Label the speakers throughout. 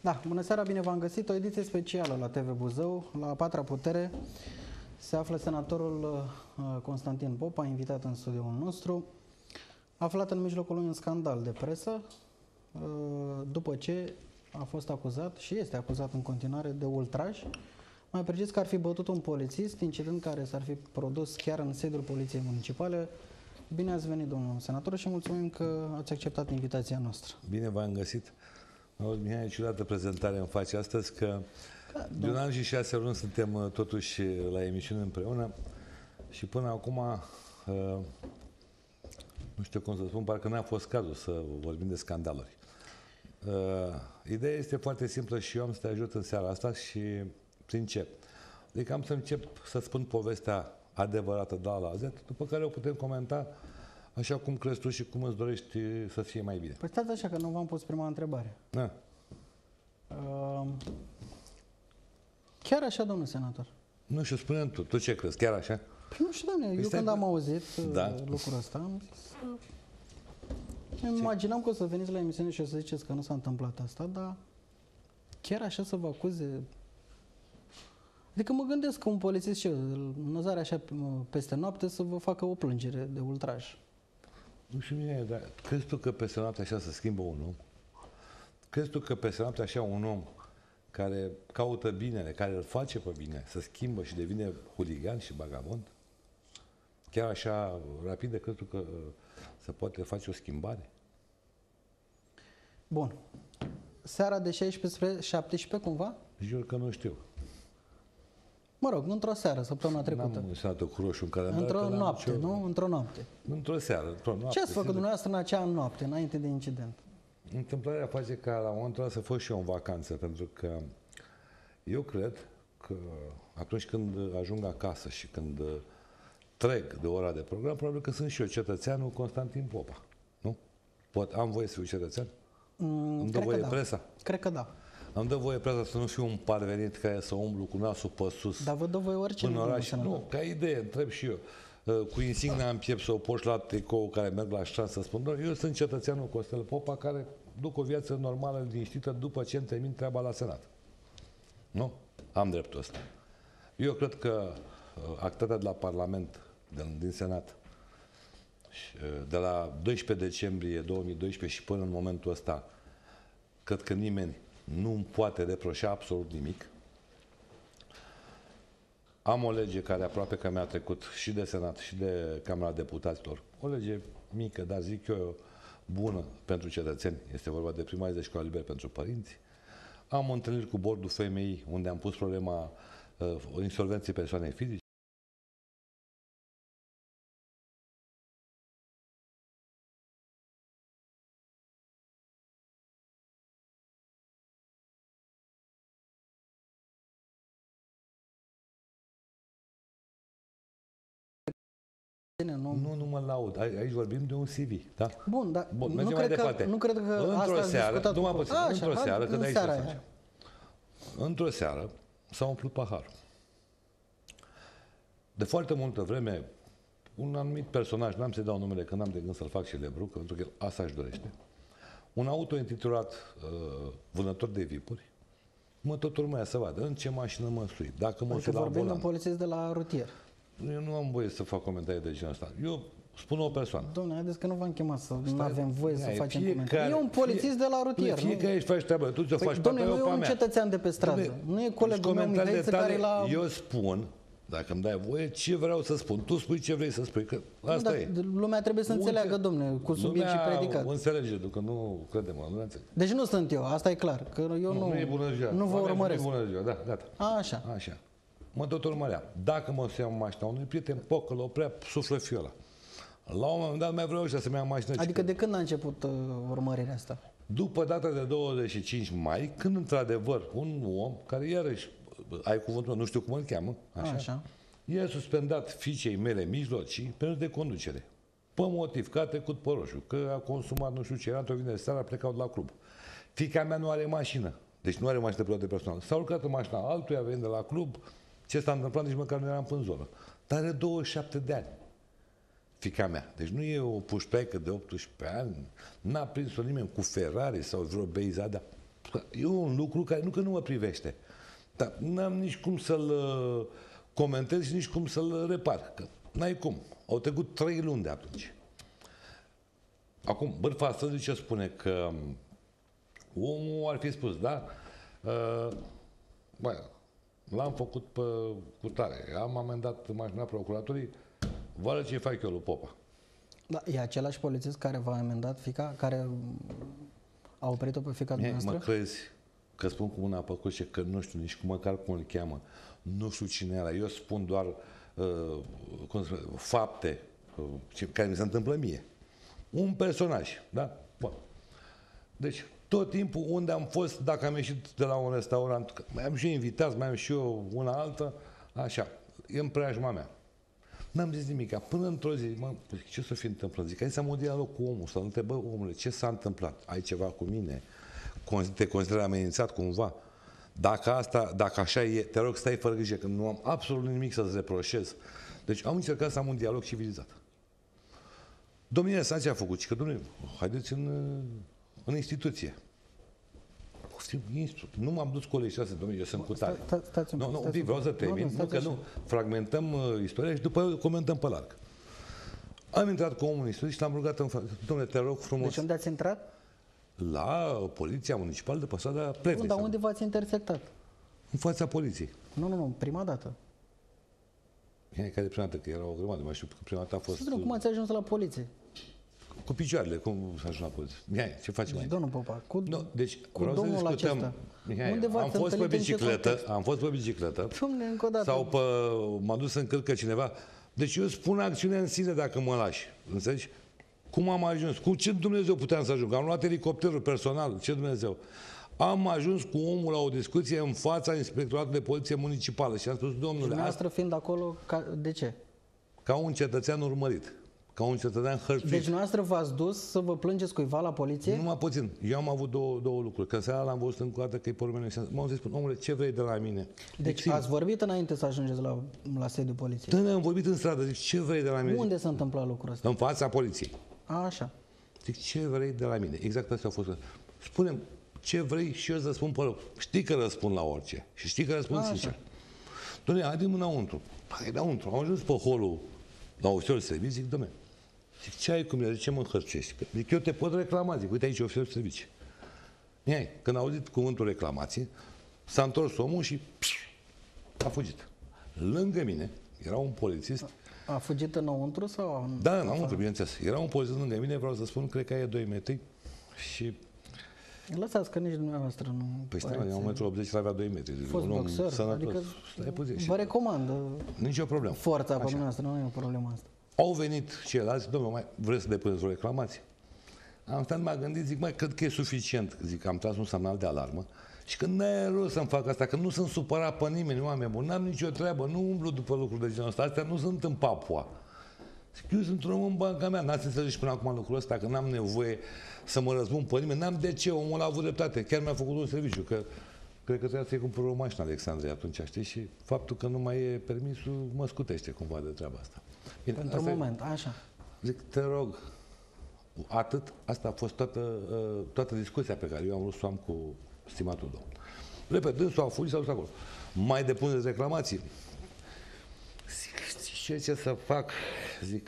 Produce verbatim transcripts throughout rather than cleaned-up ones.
Speaker 1: Da, bună seara, bine v-am găsit. O ediție specială la T V Buzău. La a patra putere se află senatorul Constantin Popa, invitat în studioul nostru, aflat în mijlocul unui scandal de presă, după ce a fost acuzat și este acuzat în continuare de ultraj. Mai precis că ar fi bătut un polițist, incident care s-ar fi produs chiar în sediul Poliției Municipale. Bine ați venit, domnul senator, și mulțumim că ați acceptat invitația noastră.
Speaker 2: Bine v-am găsit. Mihai, ciudată prezentare îmi face astăzi, că da, de un an și șase luni suntem totuși la emisiune împreună și până acum, nu știu cum să spun, parcă n-a fost cazul să vorbim de scandaluri. Ideea este foarte simplă și eu am să te ajut în seara asta și prin ce? Adică am să încep să spun povestea adevărată de la la Z, după care o putem comenta așa cum crezi tu și cum îți dorești să fie mai bine.
Speaker 1: Păi stați așa, că nu v-am pus prima întrebare.
Speaker 2: Da.
Speaker 1: Uh, chiar așa, domnul senator?
Speaker 2: Nu știu, spune-mi tu, tu ce crezi, chiar așa?
Speaker 1: Păi nu știu, doamne, eu când am auzit da. lucrul ăsta, am zis, îmi imaginam că o să veniți la emisiune și o să ziceți că nu s-a întâmplat asta, dar chiar așa să vă acuze? Adică mă gândesc că un polițist și năzare așa peste noapte să vă facă o plângere de ultraj.
Speaker 2: Nu știu mie, dar crezi tu că peste noapte așa se schimbă un om? Crezi tu că peste noapte așa un om care caută binele, care îl face pe bine, să schimbă și devine huligan și vagabond? Chiar așa rapid crezi tu că se poate face o schimbare?
Speaker 1: Bun. Seara de șaisprezece spre șaptesprezece cumva?
Speaker 2: Jur că nu știu.
Speaker 1: Mă rog, într-o seară, săptămâna trecută.
Speaker 2: N-am senatul cu roșu în calendar.
Speaker 1: Într-o noapte, nicio... nu? Într-o noapte.
Speaker 2: Într-o seară, într-o noapte.
Speaker 1: Ce ați făcut dumneavoastră în acea noapte, înainte de incident?
Speaker 2: Întâmplarea face ca la momentul ăla să fost și eu în vacanță, pentru că eu cred că atunci când ajung acasă și când trec de ora de program, probabil că sunt și eu cetățeanul Constantin Popa. Nu? Pot, am voie să fiu cetățean?
Speaker 1: Mm,
Speaker 2: Îmi dă voie da. presa?
Speaker 1: Cred că da.
Speaker 2: Îmi dă voie presa să nu fiu un parvenit care să umblu cu nasul pe sus.
Speaker 1: Dar vă dă voie orice.
Speaker 2: În oraș. Nu, ca idee, întreb și eu. Cu insigna în piept să o poși la tricou care merg la ștran să spun, eu sunt cetățeanul Costel Popa care duc o viață normală, liniștită, după ce îmi termin treaba la Senat. Nu? Am dreptul ăsta. Eu cred că actarea de la Parlament, din Senat, de la doisprezece decembrie două mii doisprezece și până în momentul ăsta, cred că nimeni nu îmi poate reproșa absolut nimic. Am o lege care aproape că mi-a trecut și de Senat și de Camera Deputaților. O lege mică, dar zic eu bună pentru cetățeni. Este vorba de primarii de școală liberă pentru părinți. Am întâlniri cu bordul F M I unde am pus problema uh, insolvenței persoanei fizice. Nu, nu, nu mă laud. Aici vorbim de un C V, da?
Speaker 1: Bun, dar
Speaker 2: Bun,
Speaker 1: nu, cred că, nu cred că
Speaker 2: într-o seară, nu m-am păsit, într-o seară, că de aici
Speaker 1: seara
Speaker 2: într-o seară s-a umplut paharul. De foarte multă vreme, un anumit personaj, n-am să-i dau numele, că n-am de gând să-l fac și lebruc, pentru că asta își dorește, un auto intitulat uh, vânător de vipuri, mă tot urmăia să vadă în ce mașină mă sui, dacă mă
Speaker 1: adică
Speaker 2: sui la
Speaker 1: vorbim
Speaker 2: volan.
Speaker 1: de un polițist de la rutier.
Speaker 2: Eu nu am voie să fac comentarii de genul ăsta. Eu spun o persoană.
Speaker 1: Dom'le, haideți că nu v-am chemat să nu avem voie să facem
Speaker 2: fiecare,
Speaker 1: comentarii. E un polițist
Speaker 2: fie,
Speaker 1: de la rutier.
Speaker 2: Fiecare își face treabă. Tu ți-o
Speaker 1: păi,
Speaker 2: faci
Speaker 1: dom'le, nu e un
Speaker 2: mea.
Speaker 1: cetățean de pe stradă. Nu e colegul meu Mihaiță care la...
Speaker 2: Eu spun, dacă îmi dai voie, ce vreau să spun. Tu spui ce vrei să spui. Că asta
Speaker 1: nu,
Speaker 2: e.
Speaker 1: Lumea trebuie să înțeleagă, dom'le, cu subiect și predicat.
Speaker 2: Nu înțelege, că nu credem, nu înțeleg.
Speaker 1: Deci nu sunt eu, asta e clar. Că eu nu,
Speaker 2: nu, nu, e bună ziua.
Speaker 1: nu vă urmăresc.
Speaker 2: Nu e bună ziua, da, gata.
Speaker 1: A, așa.
Speaker 2: Așa. Mă tot urmărea. Dacă mă să iau mașina unui prieten, poc, îl oprea, suflă fiola. La un moment dat mai vreau ăștia să-mi iau mașină.
Speaker 1: Adică de când a început uh, urmărirea asta?
Speaker 2: După data de douăzeci și cinci mai, când într-adevăr un om, care iarăși, ai cuvântul, nu știu cum îl cheamă, așa,
Speaker 1: așa.
Speaker 2: i-a suspendat fiicei mele mijlocii pentru de conducere. Pe motiv că a trecut pe roșu, că a consumat nu știu ce, era într-o vineri seara, a plecat de la club. Fiica mea nu are mașină, deci nu are mașină de protecție personală. S-a urcat în mașina altuia, venind de la club, ce s-a întâmplat, nici măcar nu eram în zonă. Dar are douăzeci și șapte de ani. Fiica mea. Deci nu e o pușpeaică de optsprezece ani, n-a prins-o nimeni cu Ferrari sau vreo beizada. E un lucru care nu că nu mă privește. Dar n-am nici cum să-l uh, comentez și nici cum să-l repar. Că n-ai cum. Au trecut trei luni de atunci. Acum, bârfa astăzi ce spune? Că omul ar fi spus, da? Uh, bă, l-am făcut pe cutare. Am amendat mașina procuratorii. Văd ce fac eu lui Popa.
Speaker 1: Da, e același polițist care v-a amendat fica, care a oprit-o pe fica dumneavoastră?
Speaker 2: Mă crezi că spun cu mâna pe cușe că nu știu nici cum măcar cum îl cheamă. Nu știu cine era. Eu spun doar uh, cum spune, fapte uh, care mi se întâmplă mie. Un personaj, da? Bun. Deci, tot timpul unde am fost, dacă am ieșit de la un restaurant, mai am și eu invitați, mai am și eu una altă, așa, e în preajma mea. N-am zis nimic. Până într-o zi, mă, ce să fi întâmplat? Zic, hai să am un dialog cu omul, să-l întreb, bă, omule, ce s-a întâmplat? Ai ceva cu mine? Te consideri amenințat cumva? Dacă asta, dacă așa e, te rog, stai fără grijă, că nu am absolut nimic să-ți reproșez. Deci am încercat să am un dialog civilizat. Domnule sa ce a făcut? Și că, domnule, haideți în, în instituție. Poftim, nu m-am dus cu legea asta, domnule, eu sunt cu tare. Nu, nu, un pic, vreau să termin, nu, că nu, fragmentăm uh, istoria și după comentăm pe larg. Am intrat cu omul în instituție și l-am rugat în față. Domnule, te rog frumos.
Speaker 1: Deci unde ați intrat?
Speaker 2: La Poliția Municipală de pe strada Plevnei.
Speaker 1: Dar unde v-ați intersectat?
Speaker 2: În fața poliției.
Speaker 1: Nu, nu, nu, prima dată.
Speaker 2: Care de prima dată, că era o grămadă, mai știu că prima dată a fost...
Speaker 1: Știu, cum ați ajuns la poliție?
Speaker 2: Cu picioarele, cum s-a ajuns la poliție. Mihai, ce facem
Speaker 1: deci,
Speaker 2: aici?
Speaker 1: Domnul Popa, cu,
Speaker 2: no, deci,
Speaker 1: cu domnul acesta.
Speaker 2: Mihai,
Speaker 1: unde
Speaker 2: am fost pe bicicletă, am fost pe bicicletă.
Speaker 1: Dom'le, încă o dată.
Speaker 2: Sau pe, m-a dus în cârcă cineva. Deci eu spun acțiunea în sine dacă mă lași. Înțelegi? Cum am ajuns? Cu ce Dumnezeu puteam să ajung? Am luat elicopterul personal. Ce Dumnezeu? Am ajuns cu omul la o discuție în fața Inspectoratului de Poliție Municipală și am spus, domnule... Și
Speaker 1: dumneavoastră fiind acolo, ca, de ce?
Speaker 2: Ca un cetățean urmărit. Ca un cetățean hărțuit.
Speaker 1: Deci dumneavoastră v-ați dus să vă plângeți cuiva la poliție?
Speaker 2: Numai puțin. Eu am avut două, două lucruri. Că seara l-am văzut încă o dată că e pe urmă. M-am zis, omule, ce vrei de la mine?
Speaker 1: Deci Zic, ați vorbit înainte să ajungeți la, la sediul poliției?
Speaker 2: Da, am vorbit în stradă. Zic, ce vrei de la mine?
Speaker 1: Unde s-a întâmplat lucrul ăsta?
Speaker 2: În fața poliției.
Speaker 1: A, așa.
Speaker 2: Zic, ce vrei de la mine? Exact asta a fost. Spune-mi ce vrei și eu să răspund pe loc. Știi că răspund la orice. Și știi că răspund A, sincer. Doamne, haide înăuntru. Hai înăuntru. Am ajuns pe holul la ofițerul de serviciu. Zic, dom'le, zic, ce ai cu mine? De ce mă hărțești? Zic, eu te pot reclama. Zic, uite aici ofițerul de serviciu. Mihai, când a auzit cuvântul reclamație, s-a întors omul și pș, a fugit. Lângă mine era un polițist.
Speaker 1: A fugit înăuntru sau?
Speaker 2: Da, înăuntru, bineînțeles. Era un polițist lângă mine, vreau să spun, cred că e doi metri și...
Speaker 1: Lăsați că nici dumneavoastră nu...
Speaker 2: Păi stai, eu un metru optzeci și avea doi metri.
Speaker 1: Fost boxer, adică vă recomand.
Speaker 2: Nici o problemă.
Speaker 1: Forța pe dumneavoastră, nu e o problemă asta.
Speaker 2: Au venit ceilalți, domnule, mai vreți să depuneți o reclamație? Am stat, m-am gândit, zic, mai cred că e suficient. Zic, am tras un semnal de alarmă și că n-ai rost să-mi fac asta, că nu sunt supărat pe nimeni, oameni buni, n-am nicio treabă, nu umblu după lucruri de genul ăsta, astea nu sunt în Papua. Zic, eu sunt un om în banca mea, n-ați înțeles până acum lucrul ăsta, că n-am nevoie să mă răzbun pe nimeni, n-am de ce, omul a avut dreptate, chiar mi-a făcut un serviciu, că cred că trebuia să-i cumpăr o mașină Alexandrei atunci, știi, și faptul că nu mai e permisul mă scutește cumva de treaba asta.
Speaker 1: Bine, pentru un moment, așa.
Speaker 2: Zic, te rog, atât, asta a fost toată, toată discuția pe care eu am vrut să o am cu stimatul domn. Repet, dânsul a fugit, s-a dus acolo. Mai depuneți reclamații? Zic, știi ce să fac? Zic,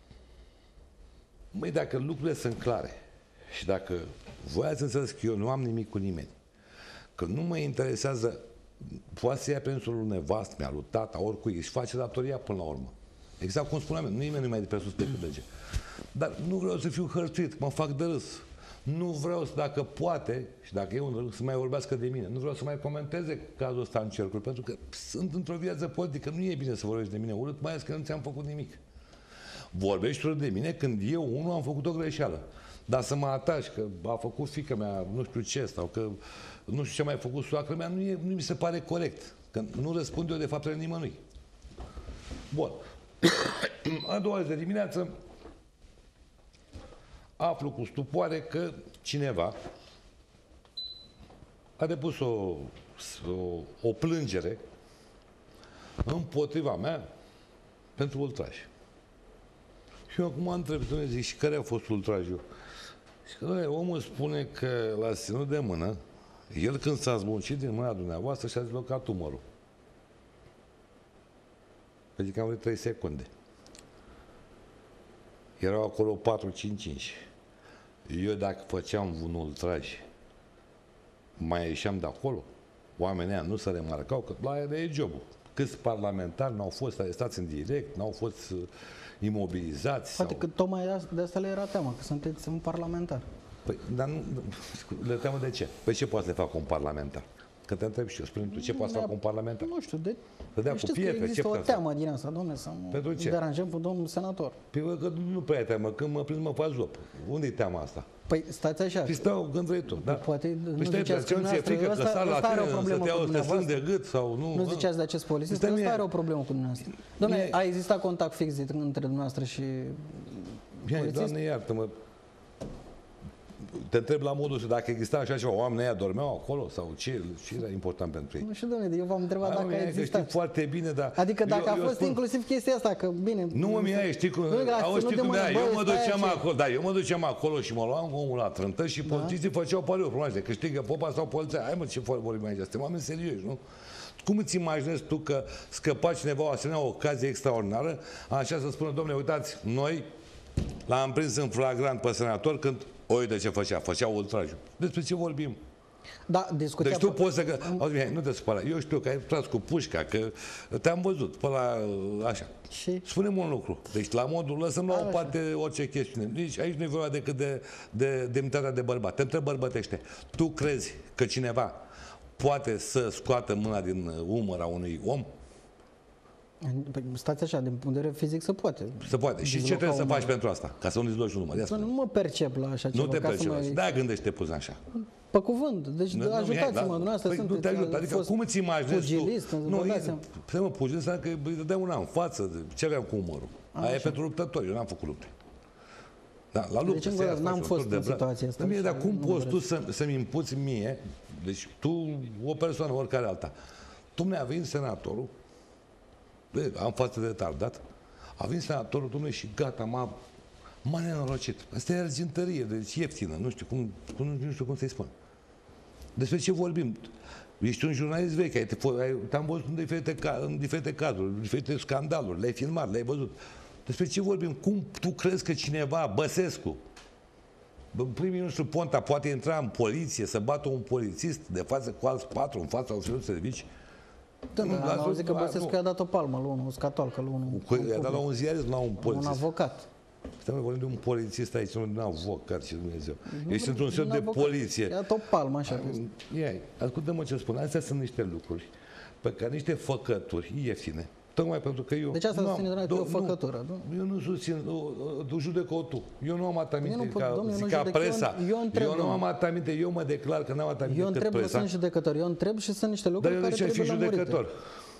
Speaker 2: măi, dacă lucrurile sunt clare și dacă voi ați înțeles că eu nu am nimic cu nimeni, că nu mă interesează, poate să ia pensul lui nevastă mea, lui tata, oricui, își face datoria până la urmă. Exact cum spuneam, nimeni nu mai de pe sus decât lege. Dar nu vreau să fiu hărțuit, mă fac de râs. Nu vreau să, dacă poate, și dacă e un să mai vorbească de mine, nu vreau să mai comenteze cazul ăsta în cercul, pentru că sunt într-o viață politică, nu e bine să vorbești de mine urât, mai ales că nu ți-am făcut nimic. Vorbești urât de mine când eu, unul, am făcut o greșeală. Dar să mă atași că a făcut fiica mea nu știu ce, sau că nu știu ce mai a făcut soacră mea, nu, e, nu mi se pare corect. Că nu răspund eu de faptele nimănui. Bun. A doua zi de dimineață aflu cu stupoare că cineva a depus o, o, o plângere împotriva mea pentru ultraj. Și eu acum întreb, dom'le, zic, și care a fost ultrajul? Și că, dom'le, omul spune că l-a ținut de mână El când s-a zmuncit din mâna dumneavoastră și-a dezlocat umărul. Adică am vrut trei secunde. Erau acolo patru cinci cinci. Eu dacă făceam un ultraj, mai ieșeam de acolo, oamenii ăia nu se remarcau, că la ele e jobul. Câți parlamentari n-au fost arestați în direct, n-au fost uh, imobilizați.
Speaker 1: Poate
Speaker 2: sau...
Speaker 1: că tocmai de asta le era teamă, că sunteți un parlamentar.
Speaker 2: Păi, dar nu, le teamă de ce? Păi ce poate să le facă un parlamentar? Că te întreb și eu, spune tu, ce poate să facă un parlamentar?
Speaker 1: Nu știu, de...
Speaker 2: Să dea cu
Speaker 1: Știți că
Speaker 2: pietre,
Speaker 1: există
Speaker 2: ce
Speaker 1: o
Speaker 2: poate
Speaker 1: teamă din asta, domnule, să
Speaker 2: Pentru
Speaker 1: nu
Speaker 2: ce?
Speaker 1: deranjăm pe domnul senator.
Speaker 2: Păi bă, că nu prea e teamă, când mă prind mă faci zop. Unde e teama asta?
Speaker 1: Păi stați așa.
Speaker 2: Păi stau când vrei tu, da?
Speaker 1: Poate nu
Speaker 2: Păi stai,
Speaker 1: ziceați
Speaker 2: ce
Speaker 1: că
Speaker 2: nu ți-e frică că
Speaker 1: ăsta-
Speaker 2: sar la
Speaker 1: ăsta are o
Speaker 2: tine, să
Speaker 1: problemă
Speaker 2: te
Speaker 1: cu
Speaker 2: iau, să te strâng
Speaker 1: dumneavoastră.
Speaker 2: de gât sau nu?
Speaker 1: Nu
Speaker 2: mă?
Speaker 1: ziceați de acest polițist,
Speaker 2: Stai,
Speaker 1: că ăsta
Speaker 2: mie-
Speaker 1: are o problemă cu dumneavoastră. Dom'le,
Speaker 2: Mie-
Speaker 1: a existat contact fix de- între dumneavoastră și
Speaker 2: Bine,
Speaker 1: polițist?
Speaker 2: Doamne, iartă-mă. Te întreb la modul ăsta, dacă exista așa ceva, oamenii ăia dormeau acolo sau ce, ce era important pentru ei?
Speaker 1: Nu știu, domnule, eu v-am întrebat
Speaker 2: Hai, mă,
Speaker 1: dacă a
Speaker 2: Mihai, că știi
Speaker 1: existat.
Speaker 2: foarte bine, dar...
Speaker 1: Adică dacă
Speaker 2: eu,
Speaker 1: a
Speaker 2: eu
Speaker 1: fost
Speaker 2: spun,
Speaker 1: inclusiv chestia asta, că bine...
Speaker 2: Nu, mă, Mihai, știi cum...
Speaker 1: Nu, dar
Speaker 2: Auzi,
Speaker 1: nu
Speaker 2: știi
Speaker 1: de
Speaker 2: cum
Speaker 1: mână,
Speaker 2: era?
Speaker 1: băi,
Speaker 2: Eu mă
Speaker 1: stai
Speaker 2: duceam
Speaker 1: aici.
Speaker 2: acolo, da, eu mă duceam acolo și mă luam omul la trântă și polițiștii făceau pariu frumoase, câștigă popa sau poliția. Hai, mă, ce vorbim aici? Suntem oameni serioși, nu? Cum îți imaginezi tu că scăpa cineva o asemenea ocazie extraordinară, așa să spună, domnule, uitați, noi l-am prins în flagrant pe senator când, uite ce făcea, făcea ultrajul. Despre ce vorbim?
Speaker 1: Da, discuția...
Speaker 2: Deci tu poți să... Că... Auzi, Mihai, nu te supăra. Eu știu că ai tras cu pușca, că te-am văzut pe la... așa.
Speaker 1: Și?
Speaker 2: Spune-mi un lucru. Deci la modul, lăsăm la o
Speaker 1: Așa.
Speaker 2: parte orice chestiune. Nici, aici nu e vorba decât de, de demnitatea de bărbat. Te întreb bărbătește. Tu crezi că cineva poate să scoată mâna din umăr a unui om?
Speaker 1: Păi, stați așa, din punct de vedere fizic se poate.
Speaker 2: Se poate. Și ce
Speaker 1: Dizloca
Speaker 2: trebuie să
Speaker 1: umărul.
Speaker 2: faci pentru asta? Ca să nu dizloci un număr. Ia
Speaker 1: Să
Speaker 2: spune.
Speaker 1: nu mă percep la așa ceva.
Speaker 2: Nu te
Speaker 1: ca să
Speaker 2: percepi.
Speaker 1: mă-
Speaker 2: Da, gândește puțin așa.
Speaker 1: Pe cuvânt. Deci
Speaker 2: Nu, nu, Mihai,
Speaker 1: ajutați-mă,
Speaker 2: da.
Speaker 1: dumneavoastră
Speaker 2: Păi nu
Speaker 1: sunteți...
Speaker 2: te ajut.
Speaker 1: a
Speaker 2: Adică
Speaker 1: fost
Speaker 2: cum îți imaginezi
Speaker 1: pugilist,
Speaker 2: tu?
Speaker 1: vă
Speaker 2: Nu,
Speaker 1: dați
Speaker 2: e,
Speaker 1: seama.
Speaker 2: să mă pugilist, că îi dădeam una în față. De, ce aveam cu umărul? Aia e pentru luptători. Eu n-am făcut lupte. Da, la luptă.
Speaker 1: Deci, încă
Speaker 2: se
Speaker 1: o
Speaker 2: ia,
Speaker 1: dată,
Speaker 2: faci
Speaker 1: n-am
Speaker 2: un
Speaker 1: fost
Speaker 2: tur de
Speaker 1: în
Speaker 2: braț.
Speaker 1: situația asta
Speaker 2: Dar mie,
Speaker 1: și
Speaker 2: dar cum
Speaker 1: nu
Speaker 2: poți
Speaker 1: vreau
Speaker 2: tu să, să-mi impuți mie, deci tu, o persoană, oricare alta, tu mi-a venit senatorul, bă, am față de retardat, a venit senatorul, domnule, și gata, m-a, m-a nenorocit. Asta e argintărie, deci ieftină, nu știu cum, cum, nu știu cum să-i spun. Despre ce vorbim? Ești un jurnalist vechi, ai, ai, te-am văzut în diferite, ca, în diferite cazuri, în diferite scandaluri, le-ai filmat, le-ai văzut. Despre ce vorbim? Cum tu crezi că cineva, Băsescu, prim-ministru Ponta poate intra în poliție, să bată un polițist de față cu alți patru, în fața ofițerului de servici?
Speaker 1: Da,
Speaker 2: Nu,
Speaker 1: da,
Speaker 2: lasă-
Speaker 1: am auzit că
Speaker 2: a,
Speaker 1: Băsescu
Speaker 2: nu.
Speaker 1: i-a dat o palmă lui unul, o scatolcă lui unul.
Speaker 2: Cu- I-a dat la un ziarist, la un
Speaker 1: un
Speaker 2: polițist.
Speaker 1: avocat.
Speaker 2: Stai, mă, vorbim de un polițist aici, nu de un avocat, ce Dumnezeu.
Speaker 1: Nu,
Speaker 2: Ești într-un
Speaker 1: un
Speaker 2: set de
Speaker 1: avocat.
Speaker 2: poliție.
Speaker 1: I-a dat o palmă, așa.
Speaker 2: Ia, ascultă-mă ce spun. Astea sunt niște lucruri pe care niște făcături ieftine. Tocmai pentru că eu...
Speaker 1: Deci asta
Speaker 2: nu am-
Speaker 1: susține, doamne, că e o
Speaker 2: do- nu,
Speaker 1: făcătură, nu?
Speaker 2: Eu nu susțin, tu judecă-o tu. Eu nu am ataminte
Speaker 1: Eu nu pot,
Speaker 2: ca,
Speaker 1: domnule, eu
Speaker 2: zic
Speaker 1: nu
Speaker 2: ca
Speaker 1: judec, eu-
Speaker 2: presa.
Speaker 1: eu întreb,
Speaker 2: eu nu am
Speaker 1: domnule.
Speaker 2: ataminte, eu mă declar că n-am ataminte
Speaker 1: Eu
Speaker 2: cât
Speaker 1: întreb, că
Speaker 2: presa.
Speaker 1: sunt judecător, eu întreb și sunt niște
Speaker 2: Dar
Speaker 1: lucruri
Speaker 2: eu de
Speaker 1: care
Speaker 2: ce ai fi
Speaker 1: trebuie lămurite.
Speaker 2: judecător?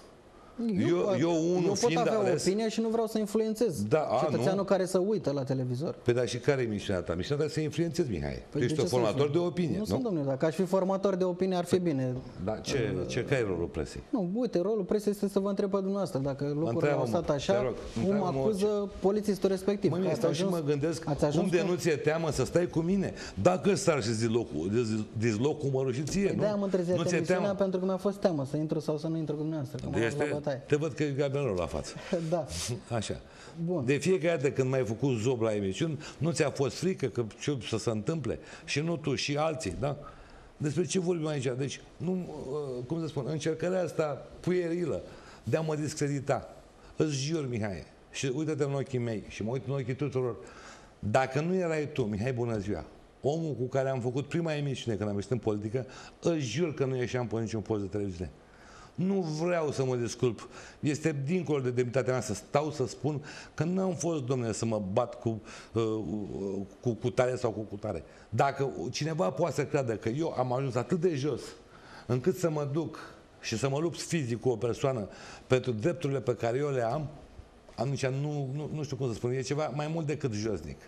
Speaker 1: Eu,
Speaker 2: Eu- eu unul
Speaker 1: eu pot
Speaker 2: fiind
Speaker 1: avea
Speaker 2: ales-
Speaker 1: o opinie și nu vreau să influențez
Speaker 2: Da, a,
Speaker 1: cetățeanul
Speaker 2: nu?
Speaker 1: care să uită la televizor.
Speaker 2: Păi dar și care e misiunea ta? Misiunea ta să influențezi, Mihai.
Speaker 1: Păi
Speaker 2: Tu
Speaker 1: de
Speaker 2: ești
Speaker 1: ce
Speaker 2: un
Speaker 1: să
Speaker 2: formator
Speaker 1: influ-
Speaker 2: de opinie,
Speaker 1: Nu
Speaker 2: nu?
Speaker 1: sunt, domnule, dacă aș fi formator de opinie ar fi bine.
Speaker 2: Dar ce, ce, care e rolul presei?
Speaker 1: Nu, uite, rolul presei este să vă întreb pe dumneavoastră dacă lucrurile
Speaker 2: Întreabă-mă,
Speaker 1: au stat
Speaker 2: te
Speaker 1: așa,
Speaker 2: rog,
Speaker 1: cum
Speaker 2: întreabă-mă
Speaker 1: acuză polițistul respectiv.
Speaker 2: Mă,
Speaker 1: Că
Speaker 2: mie
Speaker 1: ați
Speaker 2: stau și
Speaker 1: ajuns-
Speaker 2: mă gândesc,
Speaker 1: ați ajuns
Speaker 2: unde
Speaker 1: cu-
Speaker 2: nu ți-e teamă să stai cu mine? Dacă sar și dizlocul, dizloc cu mărul și ție,
Speaker 1: De-aia am
Speaker 2: nu?
Speaker 1: întârziat
Speaker 2: Nu ți-e
Speaker 1: emisiunea
Speaker 2: teamă?
Speaker 1: pentru că mi-a fost teamă să intru sau să nu intru cu dumneavoastră. Că m-am luat la
Speaker 2: Este,
Speaker 1: bătaie.
Speaker 2: te văd că e Gabriel la față.
Speaker 1: Da.
Speaker 2: Așa.
Speaker 1: Bun.
Speaker 2: De fiecare dată când m-ai făcut zob la emisiuni, nu ți-a fost frică că ce să se întâmple? Și nu tu, și alții, da? Despre ce vorbim aici? Deci, nu, uh, cum să spun, încercarea asta puierilă de a mă discredita. Îți jur, Mihai, și uite-te în ochii mei și mă uit în ochii tuturor. Dacă nu erai tu, Mihai, bună ziua, omul cu care am făcut prima emisiune când am ieșit în politică, îți jur că nu ieșeam pe niciun post de televiziune. Nu vreau să mă desculp. Este dincolo de demnitatea mea să stau să spun că nu am fost, domnule, să mă bat cu, uh, cu cutare sau cu cutare. Dacă cineva poate să creadă că eu am ajuns atât de jos încât să mă duc și să mă lupt fizic cu o persoană pentru drepturile pe care eu le am, atunci nu, nu, nu știu cum să spun, e ceva mai mult decât josnic.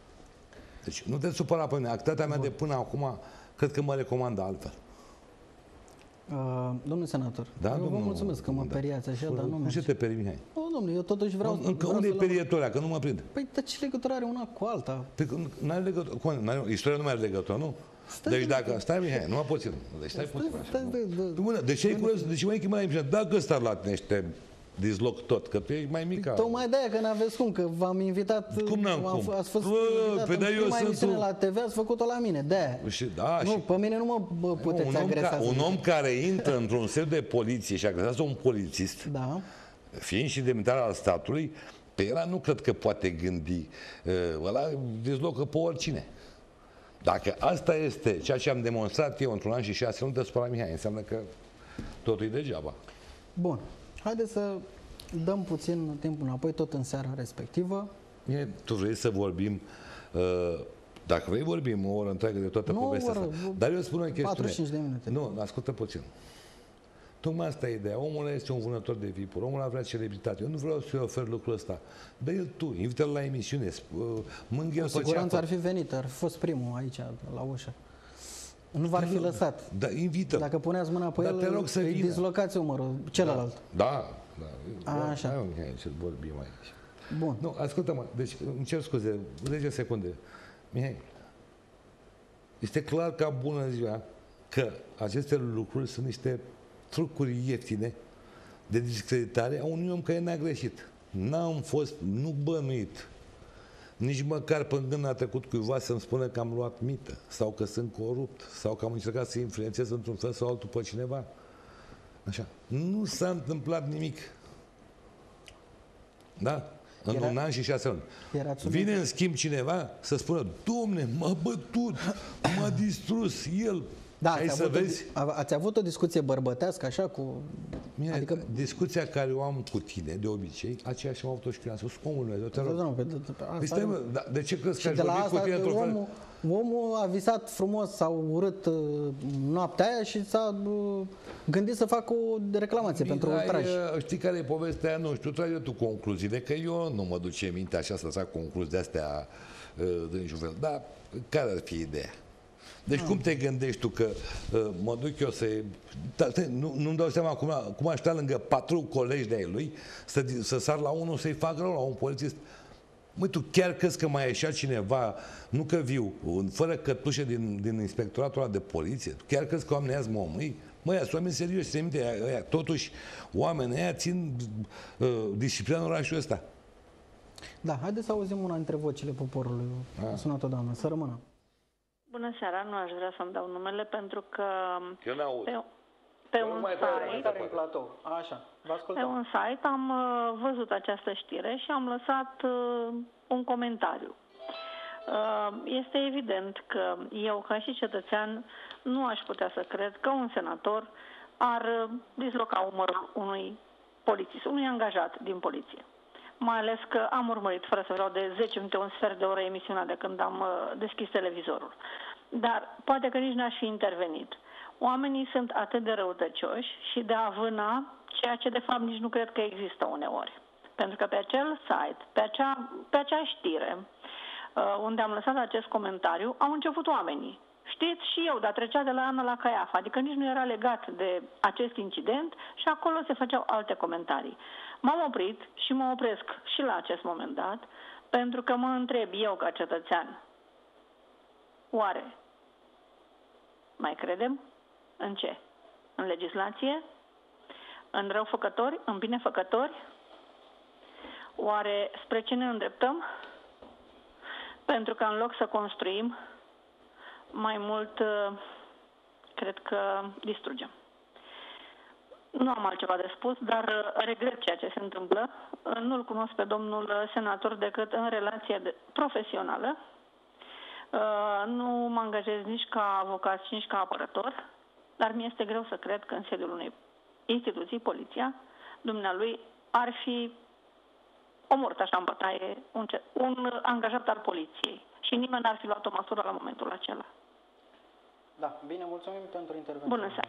Speaker 2: Deci nu te supăra pe mine. Activitatea mea de până acum cred că mă recomandă altfel.
Speaker 1: Uh, domnule senator,
Speaker 2: Da,
Speaker 1: eu vă
Speaker 2: domnul
Speaker 1: mulțumesc că mă
Speaker 2: comandant.
Speaker 1: periați așa, dar nu
Speaker 2: Cum ce
Speaker 1: merge.
Speaker 2: te peri, Mihai?
Speaker 1: Nu, domnule, eu totuși vreau...
Speaker 2: Încă
Speaker 1: vreau
Speaker 2: unde e
Speaker 1: să lămur-
Speaker 2: perietoria? Că nu mă prind.
Speaker 1: Păi, dar ce legătură are una cu alta?
Speaker 2: Pe, n-are legătură, cum, n-are, istoria nu mai are legătură, nu?
Speaker 1: Stai
Speaker 2: deci
Speaker 1: de-
Speaker 2: dacă... Stai, Mihai, nu mă puțin. Deci stai puțin așa.
Speaker 1: stai de- de-
Speaker 2: Mână, de ce ai curios? De ce mai chema la emisiune? Dacă star la tine și te dizloc tot, că tu ești mai mică.
Speaker 1: Tocmai de aia că n-aveți cum, că v-am invitat.
Speaker 2: Cum n-am
Speaker 1: am
Speaker 2: cum?
Speaker 1: Ați fost
Speaker 2: Bă,
Speaker 1: invitat
Speaker 2: pe
Speaker 1: în
Speaker 2: de-aia eu
Speaker 1: prima
Speaker 2: sunt
Speaker 1: emisiune
Speaker 2: un-
Speaker 1: la T V, ați făcut-o la mine, de aia.
Speaker 2: Și, da,
Speaker 1: Nu,
Speaker 2: și...
Speaker 1: pe mine nu mă bă, puteți
Speaker 2: un, om
Speaker 1: agresa.
Speaker 2: ca,
Speaker 1: să
Speaker 2: un
Speaker 1: zic.
Speaker 2: om care intră într-un set de poliție și agresează un polițist,
Speaker 1: Da.
Speaker 2: fiind și demnitar al statului, pe ăla nu cred că poate gândi. Uh, Ăla dezlocă pe oricine. Dacă asta este ceea ce am demonstrat eu într-un an și șase luni, despre Mihai, înseamnă că totul e degeaba.
Speaker 1: Bun. Haideți să dăm puțin timp înapoi, tot în seara respectivă.
Speaker 2: Mie, tu vrei să vorbim, uh, dacă vrei vorbim o oră întreagă de toată
Speaker 1: Nu,
Speaker 2: povestea
Speaker 1: oră,
Speaker 2: asta. Dar eu spun o chestiune.
Speaker 1: patruzeci și cinci de minute.
Speaker 2: Nu, ascultă puțin. Tocmai asta e ideea. Omul ăla este un vânător de vipuri. Omul ăla vrea celebritate. Eu nu vreau să-i ofer lucrul ăsta. Dă-l tu, invită-l la emisiune, mânghie-l
Speaker 1: Cu
Speaker 2: pe
Speaker 1: siguranță
Speaker 2: ceapă.
Speaker 1: ar fi venit, ar fi fost primul aici, la ușă. Nu v-ar fi lăsat.
Speaker 2: Da, invită.
Speaker 1: Dacă puneați mâna pe
Speaker 2: Dar
Speaker 1: el,
Speaker 2: te rog să
Speaker 1: îi
Speaker 2: vină.
Speaker 1: dislocați umărul, celălalt.
Speaker 2: Da, da.
Speaker 1: A, așa.
Speaker 2: Hai, Mihai, să vorbim aici.
Speaker 1: Bun.
Speaker 2: Nu, ascultă-mă, deci îmi cer scuze, zece secunde. Mihai, este clar ca bună ziua că aceste lucruri sunt niște trucuri ieftine de discreditare a unui om care n-a greșit. N-am fost, nu bănuit, nici măcar până când a trecut cuiva să-mi spună că am luat mită sau că sunt corupt sau că am încercat să influențez într-un fel sau altul pe cineva. Așa. Nu s-a întâmplat nimic. Da? În
Speaker 1: Era-
Speaker 2: un an și șase luni.
Speaker 1: Erați sub-
Speaker 2: Vine în schimb cineva să spună: Domne, m-a bătut, m-a distrus el.
Speaker 1: Da,
Speaker 2: Hai
Speaker 1: ați
Speaker 2: să
Speaker 1: avut, o,
Speaker 2: vezi.
Speaker 1: a- ați avut o discuție bărbătească așa cu...
Speaker 2: Mie,
Speaker 1: Adică-
Speaker 2: adică discuția care o am cu tine, de obicei, aceeași am avut-o și când am spus: Omul meu, te rog.
Speaker 1: Nu, pe- de- de- pe asta-
Speaker 2: Păi stai, mă, da, de ce crezi că
Speaker 1: Și
Speaker 2: aș
Speaker 1: de la
Speaker 2: vorbi cu
Speaker 1: asta,
Speaker 2: tine într-un fel?
Speaker 1: omul, omul a visat frumos sau urât uh, noaptea aia și s-a uh, gândit să facă o reclamație pentru
Speaker 2: Ai,
Speaker 1: ultraj.
Speaker 2: uh, Știi care e povestea aia? Nu știu, trage tu concluziile, că eu nu mă duce mintea așa să trag concluzii de-astea uh, de niciun fel. Dar care ar fi ideea? Deci cum te gândești tu că uh, mă duc eu să... Da, te, nu, nu-mi dau seama cum, a, cum aș sta lângă patru colegi de-ai lui să, să sar la unul să-i fac rău la un polițist. Măi, tu chiar crezi că mai ieșea cineva, nu că viu, fără cătușe din, din inspectoratul ăla de poliție? Tu chiar crezi că oamenii azi mă omâi? Măi, sunt oameni serioși, se minte, aia, aia, totuși oamenii aia țin uh, disciplina în orașul ăsta.
Speaker 1: Da, haideți să auzim una dintre vocile poporului. A sunat o doamnă, să rămână.
Speaker 3: Bună seara, nu aș vrea să-mi dau numele pentru că
Speaker 2: Eu n-aud.
Speaker 3: pe, pe
Speaker 2: Eu nu
Speaker 3: un
Speaker 2: mai dau, mai
Speaker 3: site,
Speaker 2: dau.
Speaker 1: în platou. Așa, vă
Speaker 3: pe
Speaker 1: ascultăm.
Speaker 3: un site am uh, văzut această știre și am lăsat uh, un comentariu. Uh, este evident că eu, ca și cetățean, nu aș putea să cred că un senator ar uh, disloca umărul unui polițist, unui angajat din poliție. Mai ales că am urmărit, fără să vreau, de zece minute, un sfert de oră emisiunea de când am uh, deschis televizorul. Dar poate că nici n-aș fi intervenit. Oamenii sunt atât de răutăcioși și de a vâna ceea ce de fapt nici nu cred că există uneori. Pentru că pe acel site, pe acea, pe acea știre, uh, unde am lăsat acest comentariu, au început oamenii. Știți și eu, dar trecea de la Ana la Caiafa, adică nici nu era legat de acest incident și acolo se făceau alte comentarii. M-am oprit și mă opresc și la acest moment dat, pentru că mă întreb eu ca cetățean, oare mai credem în ce? În legislație? În răufăcători? În binefăcători? Oare spre ce ne îndreptăm? Pentru că în loc să construim, mai mult cred că distrugem. Nu am altceva de spus, dar regret ceea ce se întâmplă. Nu-l cunosc pe domnul senator decât în relație de profesională. Nu mă angajez nici ca avocat, nici ca apărător, dar mi este greu să cred că în sediul unei instituții, poliția, dumnealui ar fi omorât așa în bătaie un, un angajat al poliției și nimeni n-ar fi luat o măsură la momentul acela.
Speaker 1: Da, bine, mulțumim pentru intervenție.
Speaker 3: Bună seara.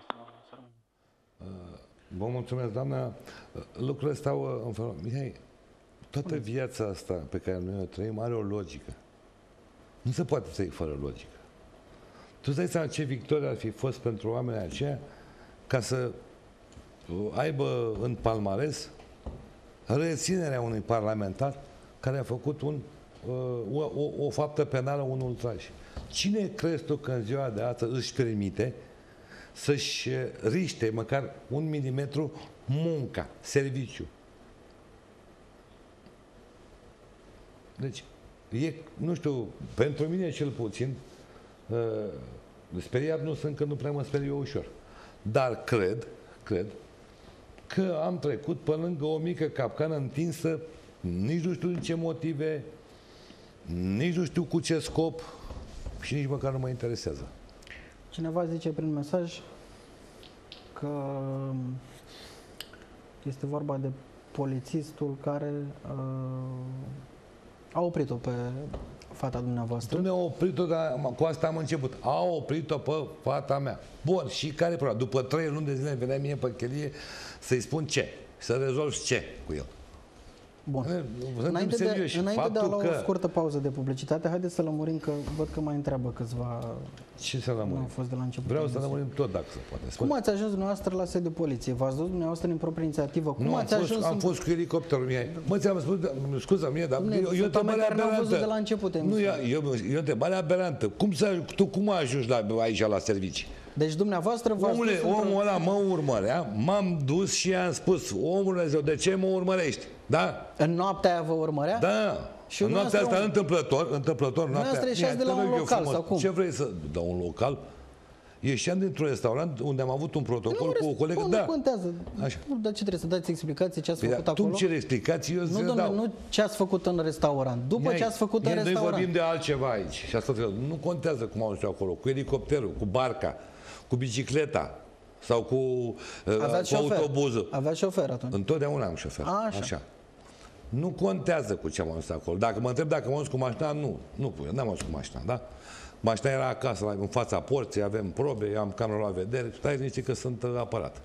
Speaker 2: Vă mulțumesc, doamna. Lucrurile stau în felul. Mihai, toată viața asta pe care noi o trăim are o logică. Nu se poate trăi fără logică. Tu îți dai seama ce victorie ar fi fost pentru oamenii aceia ca să aibă în palmares reținerea unui parlamentar care a făcut un o, o, o faptă penală, un ultraj. Cine crezi tu că în ziua de astăzi își permite să-și riște măcar un milimetru munca, serviciu? Deci, e, nu știu, pentru mine cel puțin, uh, speriat nu sunt, că nu prea mă sperie ușor. Dar cred, cred, că am trecut pe lângă o mică capcană întinsă, nici nu știu din ce motive, nici nu știu cu ce scop și nici măcar nu mă interesează.
Speaker 1: Cineva zice prin mesaj că este vorba de polițistul care uh, a oprit-o pe fata dumneavoastră.
Speaker 2: Nu a oprit-o, dar cu asta am început. A oprit-o pe fata mea. Bun, și care e problema? După trei luni de zile venea mie pe chelie să-i spun ce? Să rezolvi ce cu el?
Speaker 1: Bun. Înainte, de, înainte de a lua
Speaker 2: că...
Speaker 1: o scurtă pauză de publicitate, haideți să lămurim, că văd că mai întreabă câțiva.
Speaker 2: Ce să lămurim?
Speaker 1: Nu a fost de la început.
Speaker 2: Vreau să lămurim tot, dacă se poate. Spune.
Speaker 1: Cum ați ajuns dumneavoastră la sediul poliției? V-ați dus dumneavoastră din proprie inițiativă? Cum
Speaker 2: nu,
Speaker 1: ați
Speaker 2: am fost,
Speaker 1: ajuns
Speaker 2: am
Speaker 1: în...
Speaker 2: fost cu elicopterul mie. Mă, ți-am spus, scuza mie, dar
Speaker 1: Dumne,
Speaker 2: eu, eu te
Speaker 1: care n-am văzut de la început.
Speaker 2: Nu, eu, eu, eu te bale aberantă. Cum să, tu cum ajungi la, aici la servicii?
Speaker 1: Deci dumneavoastră v-ați
Speaker 2: Omule,
Speaker 1: dus
Speaker 2: omul ăla mă urmărea, m-am dus și i-am spus, omul Dumnezeu, de ce mă urmărești? Da?
Speaker 1: În noaptea aia vă urmărea?
Speaker 2: Da.
Speaker 1: Și
Speaker 2: în noaptea asta,
Speaker 1: un...
Speaker 2: întâmplător, întâmplător, noaptea.
Speaker 1: Ieșeați de la un local sau cum?
Speaker 2: Ce vrei să... Da, un local? Ieșeam dintr-un restaurant unde am avut un protocol cu o colegă.
Speaker 1: Nu
Speaker 2: da.
Speaker 1: contează.
Speaker 2: Așa.
Speaker 1: Nu, dar ce trebuie să dați explicații ce ați
Speaker 2: Păi,
Speaker 1: făcut
Speaker 2: da,
Speaker 1: acolo?
Speaker 2: tu îmi ceri explicații, eu
Speaker 1: nu, domnule, nu ce ați făcut în restaurant. După
Speaker 2: Ia,
Speaker 1: ce ați făcut în
Speaker 2: noi
Speaker 1: restaurant.
Speaker 2: vorbim de altceva aici. Și asta nu contează cum au ajuns acolo. Cu elicopterul, cu barca, cu bicicleta sau cu, uh, cu autobuzul.
Speaker 1: Aveați șofer atunci?
Speaker 2: Întotdeauna am șofer.
Speaker 1: A, așa. Așa.
Speaker 2: Nu contează cu ce am ajuns acolo. Dacă mă întreb dacă am ajuns cu mașina, nu. Nu, n-am ajuns cu mașina, da? Mașina era acasă, în fața porții, avem probe, am cameră la vedere, stai niște că sunt apărat.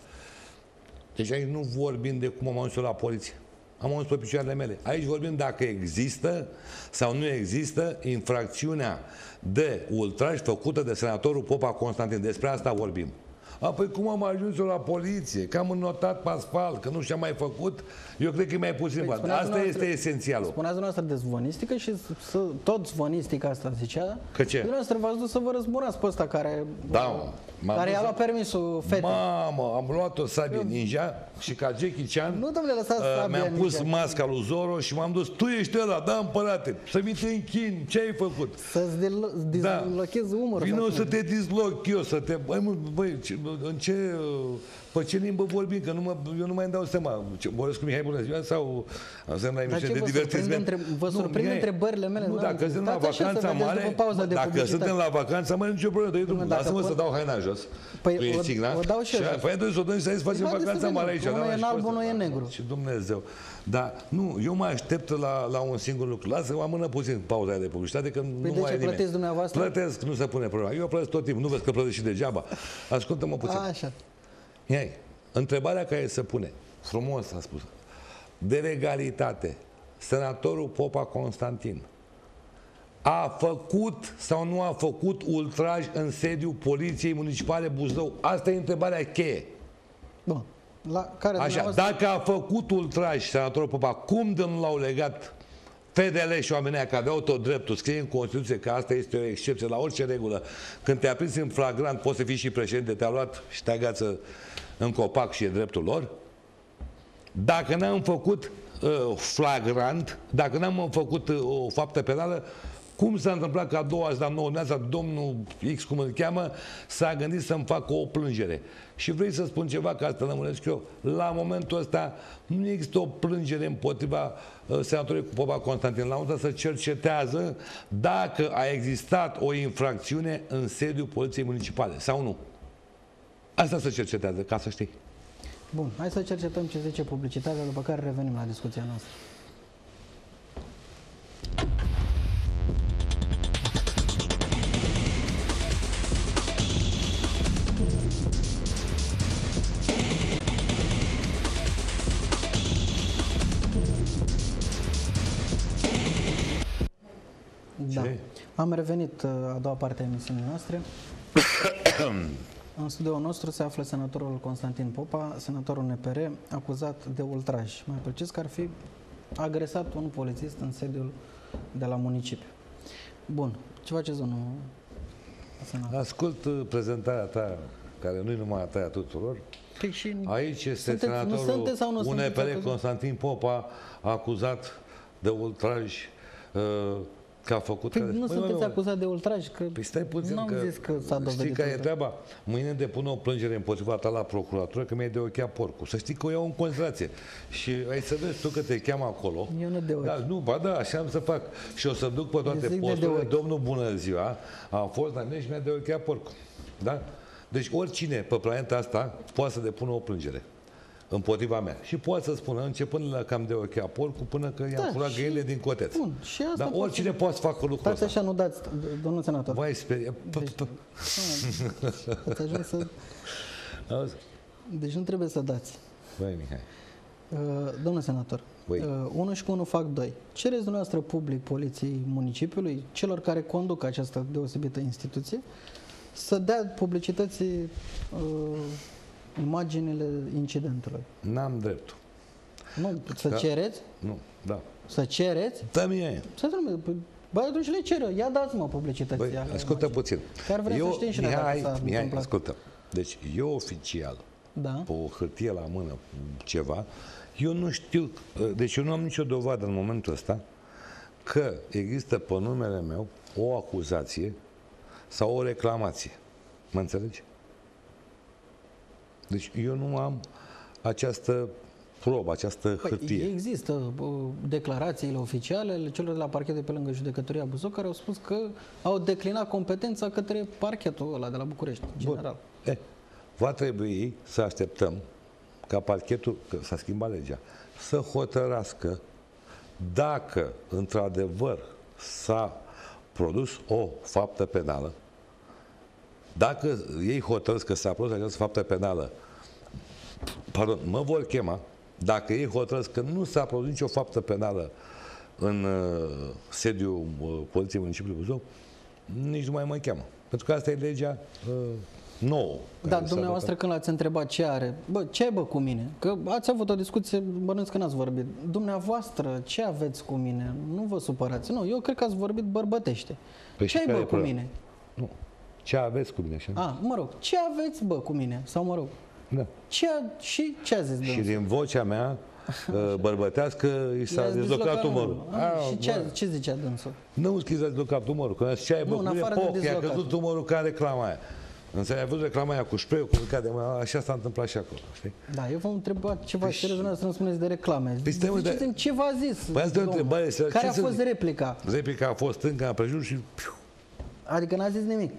Speaker 2: Deci aici nu vorbim de cum am ajuns eu la poliție. Am ajuns pe picioarele mele. Aici vorbim dacă există sau nu există infracțiunea de ultraj făcută de senatorul Popa Constantin. Despre asta vorbim. Apoi cum am ajuns eu la poliție? Că am înnotat pe asfalt, că nu și-am mai făcut, eu cred că e mai puțin. Păi, asta este esențialul.
Speaker 1: Spuneați dumneavoastră de zvonistică și să, tot zvonistica asta zicea.
Speaker 2: Că ce?
Speaker 1: Dumneavoastră v-ați dus să vă răzburați pe ăsta care,
Speaker 2: da,
Speaker 1: care i-a luat permisul fetei.
Speaker 2: Mamă, am luat o sabie eu... ninja și ca Jackie Chan
Speaker 1: nu, domnule, lăsați
Speaker 2: uh,
Speaker 1: sabia
Speaker 2: mi-am pus
Speaker 1: ninja.
Speaker 2: masca lui Zorro și m-am dus. Tu ești ăla, da, împărate, să mi te închin, ce ai făcut?
Speaker 1: Să-ți dizlochezi da. umărul.
Speaker 2: Vino să te dizloc eu, să te... Băi, băi, în ce... Pe ce limbă vorbim? Că nu mă, eu nu mai îmi dau seama. Vorbesc cu Mihai Bună Ziua sau semn la emisiune de divertisment?
Speaker 1: Vă surprind întrebările mele.
Speaker 2: Nu, dacă suntem la vacanța mare, dacă suntem la vacanța mare, nicio problemă. Lasă-mă să dau haina jos.
Speaker 1: Păi o dau și eu.
Speaker 2: Păi atunci o dăm și să facem vacanța mare aici.
Speaker 1: Unul e în alb, unul e negru.
Speaker 2: Și Dumnezeu. Dar nu, eu mă aștept la, la un singur lucru. Lasă, mă amână puțin pauza de publicitate, că
Speaker 1: păi
Speaker 2: nu
Speaker 1: de
Speaker 2: mai
Speaker 1: ce
Speaker 2: e
Speaker 1: plătiți dumneavoastră?
Speaker 2: Plătesc, nu se pune problema. Eu plătesc tot timpul, nu vezi că plătesc și degeaba. Ascultă-mă puțin.
Speaker 1: Așa.
Speaker 2: Iai, întrebarea care se pune, frumos a spus, de legalitate, senatorul Popa Constantin a făcut sau nu a făcut ultraj în sediul Poliției Municipale Buzău? Asta e întrebarea cheie.
Speaker 1: Bun. La care
Speaker 2: Așa, dacă a făcut ultraj senatorul Popa, cum de nu l-au legat F D L și oamenii care aveau tot dreptul, scrie în Constituție că asta este o excepție la orice regulă. Când te-a prins în flagrant, poți să fii și președinte, te-a luat și te agață în copac și e dreptul lor. Dacă n-am făcut uh, flagrant, dacă n-am făcut uh, o faptă penală, cum s-a întâmplat că a doua zi la nouă dimineața domnul X, cum îl cheamă, s-a gândit să-mi facă o plângere? Și vrei să spun ceva, că asta lămuresc eu. La momentul ăsta nu există o plângere împotriva uh, senatorului cu Popa Constantin. La momentul ăsta se cercetează dacă a existat o infracțiune în sediul Poliției Municipale sau nu. Asta se cercetează, ca să știi.
Speaker 1: Bun, hai să cercetăm ce zice publicitatea, după care revenim la discuția noastră. Da. Am revenit a doua parte a emisiunii noastre. În studioul nostru se află senatorul Constantin Popa, senatorul N P R, acuzat de ultraj. Mai precis că ar fi agresat un polițist în sediul de la municipiu. Bun. Ce faceți, domnul senator?
Speaker 2: Ascult uh, prezentarea ta, care nu-i numai a ta, a tuturor.
Speaker 1: Păi și
Speaker 2: Aici este
Speaker 1: sunteți,
Speaker 2: senatorul
Speaker 1: nu sunteți sau nu
Speaker 2: U N
Speaker 1: sunteți
Speaker 2: P R
Speaker 1: acuzat?
Speaker 2: Constantin Popa, acuzat de ultraj uh, că a făcut...
Speaker 1: Păi
Speaker 2: care...
Speaker 1: nu
Speaker 2: Băi,
Speaker 1: sunteți
Speaker 2: băi,
Speaker 1: acuzat de ultraj? Că
Speaker 2: Păi stai puțin,
Speaker 1: n-am
Speaker 2: că,
Speaker 1: zis că s-a dovedit
Speaker 2: știi care e
Speaker 1: ultraj.
Speaker 2: treaba? Mâine depun o plângere împotriva ta la procuratură că mi-ai de ochea porcul. Să știi că o iau în considerație. Și ai să vezi tu că te cheamă acolo.
Speaker 1: Eu nu de ochi.
Speaker 2: Da, nu, ba da, așa am să fac. Și o să duc pe toate
Speaker 1: zic de de
Speaker 2: posturile.
Speaker 1: ochi.
Speaker 2: Domnul bună ziua, a fost la mine și mi-a de ochea porcul. Da? Deci oricine pe planeta asta poate să depună o plângere împotriva mea. Și poate să spună, începând la cam de ochea porcul până că i-am
Speaker 1: Da,
Speaker 2: furat
Speaker 1: și-
Speaker 2: găinile din coteț.
Speaker 1: Bun, și asta
Speaker 2: Dar
Speaker 1: poate
Speaker 2: oricine
Speaker 1: să-
Speaker 2: poate să facă lucrul
Speaker 1: Stați
Speaker 2: ăsta.
Speaker 1: așa, nu dați, domnul senator.
Speaker 2: Vai, sperie.
Speaker 1: Deci, ați ajuns să...
Speaker 2: Auzi?
Speaker 1: Deci nu trebuie să dați.
Speaker 2: Băi, Mihai.
Speaker 1: Uh, domnule senator,
Speaker 2: Băi.
Speaker 1: uh, unu și cu unu fac doi. Cereți dumneavoastră public poliției municipiului, celor care conduc această deosebită instituție, să dea publicității uh, imaginile incidentului.
Speaker 2: N-am dreptul.
Speaker 1: Nu, să
Speaker 2: Da.
Speaker 1: cereți,
Speaker 2: Nu, da.
Speaker 1: să cereți,
Speaker 2: Da-mi aia.
Speaker 1: să domnule, băi, atunci le ceră, ia dați-mă publicității.
Speaker 2: Băi,
Speaker 1: alea
Speaker 2: ascultă
Speaker 1: imagini.
Speaker 2: puțin.
Speaker 1: Chiar vrem să știm și noi dacă
Speaker 2: Mihai,
Speaker 1: s-a
Speaker 2: Mihai,
Speaker 1: întâmplat.
Speaker 2: ascultă. Deci, eu oficial,
Speaker 1: Da.
Speaker 2: pe o hârtie la mână, ceva, eu nu știu, deci eu nu am nicio dovadă în momentul ăsta că există pe numele meu o acuzație sau o reclamație. Mă înțelegi? Deci eu nu am această probă, această
Speaker 1: Păi,
Speaker 2: hârtie.
Speaker 1: există uh, declarațiile oficiale ale celor de la parchet de pe lângă judecătoria Buzău care au spus că au declinat competența către parchetul ăla de la București, general.
Speaker 2: E, va trebui să așteptăm ca parchetul, că s-a schimbat legea, să hotărască dacă într-adevăr s-a produs o faptă penală, dacă ei hotărăsc că s-a produs această faptă penală, pardon, mă vor chema, dacă ei hotărăsc că nu s-a produs nicio faptă penală în uh, sediul uh, Poliției Municipiului Buzău, nici nu mai mă cheamă. Pentru că asta e legea uh, nouă.
Speaker 1: Da,
Speaker 2: care s-a
Speaker 1: dumneavoastră
Speaker 2: adoptat.
Speaker 1: când l-ați întrebat ce are, bă, ce ai bă cu mine? Că ați avut o discuție, bănuiesc că n-ați vorbit. Dumneavoastră, ce aveți cu mine? Nu vă supărați. Nu, eu cred că ați vorbit bărbătește.
Speaker 2: Păi
Speaker 1: ce
Speaker 2: și
Speaker 1: ai
Speaker 2: care
Speaker 1: bă
Speaker 2: e
Speaker 1: cu
Speaker 2: problema?
Speaker 1: mine?
Speaker 2: Nu. Ce aveți cu mine așa?
Speaker 1: A, mă rog, ce aveți bă cu mine? Sau mă rog,
Speaker 2: Da.
Speaker 1: ce a, și ce a zis
Speaker 2: Și
Speaker 1: dânsul?
Speaker 2: din vocea mea uh, bărbătească i s-a
Speaker 1: I-ați
Speaker 2: dezlocat umărul.
Speaker 1: A,
Speaker 2: Ah,
Speaker 1: și ce,
Speaker 2: bă.
Speaker 1: ce zicea dânsul?
Speaker 2: Nu știu că i s-a dezlocat umărul. Când ce ai
Speaker 1: Nu,
Speaker 2: bă,
Speaker 1: în
Speaker 2: cu mine,
Speaker 1: afară de
Speaker 2: poc, i-a
Speaker 1: dezlocat.
Speaker 2: căzut umărul ca reclama aia. Însă ai văzut reclama aia cu spray-ul, cu mâncat de mână, așa s-a întâmplat și acolo, știi?
Speaker 1: Da, eu v-am întrebat ce v-ați cerut dumneavoastră să nu spuneți de reclame.
Speaker 2: Păi stai, mă,
Speaker 1: Ziceți-mi
Speaker 2: dar-
Speaker 1: ce v-a zis.
Speaker 2: Păi asta e o
Speaker 1: domnul?
Speaker 2: întrebare, să-
Speaker 1: Care
Speaker 2: ce
Speaker 1: a
Speaker 2: să
Speaker 1: fost
Speaker 2: zic?
Speaker 1: replica?
Speaker 2: Replica a fost stânga împrejur și piu,
Speaker 1: Adică n-a zis nimic.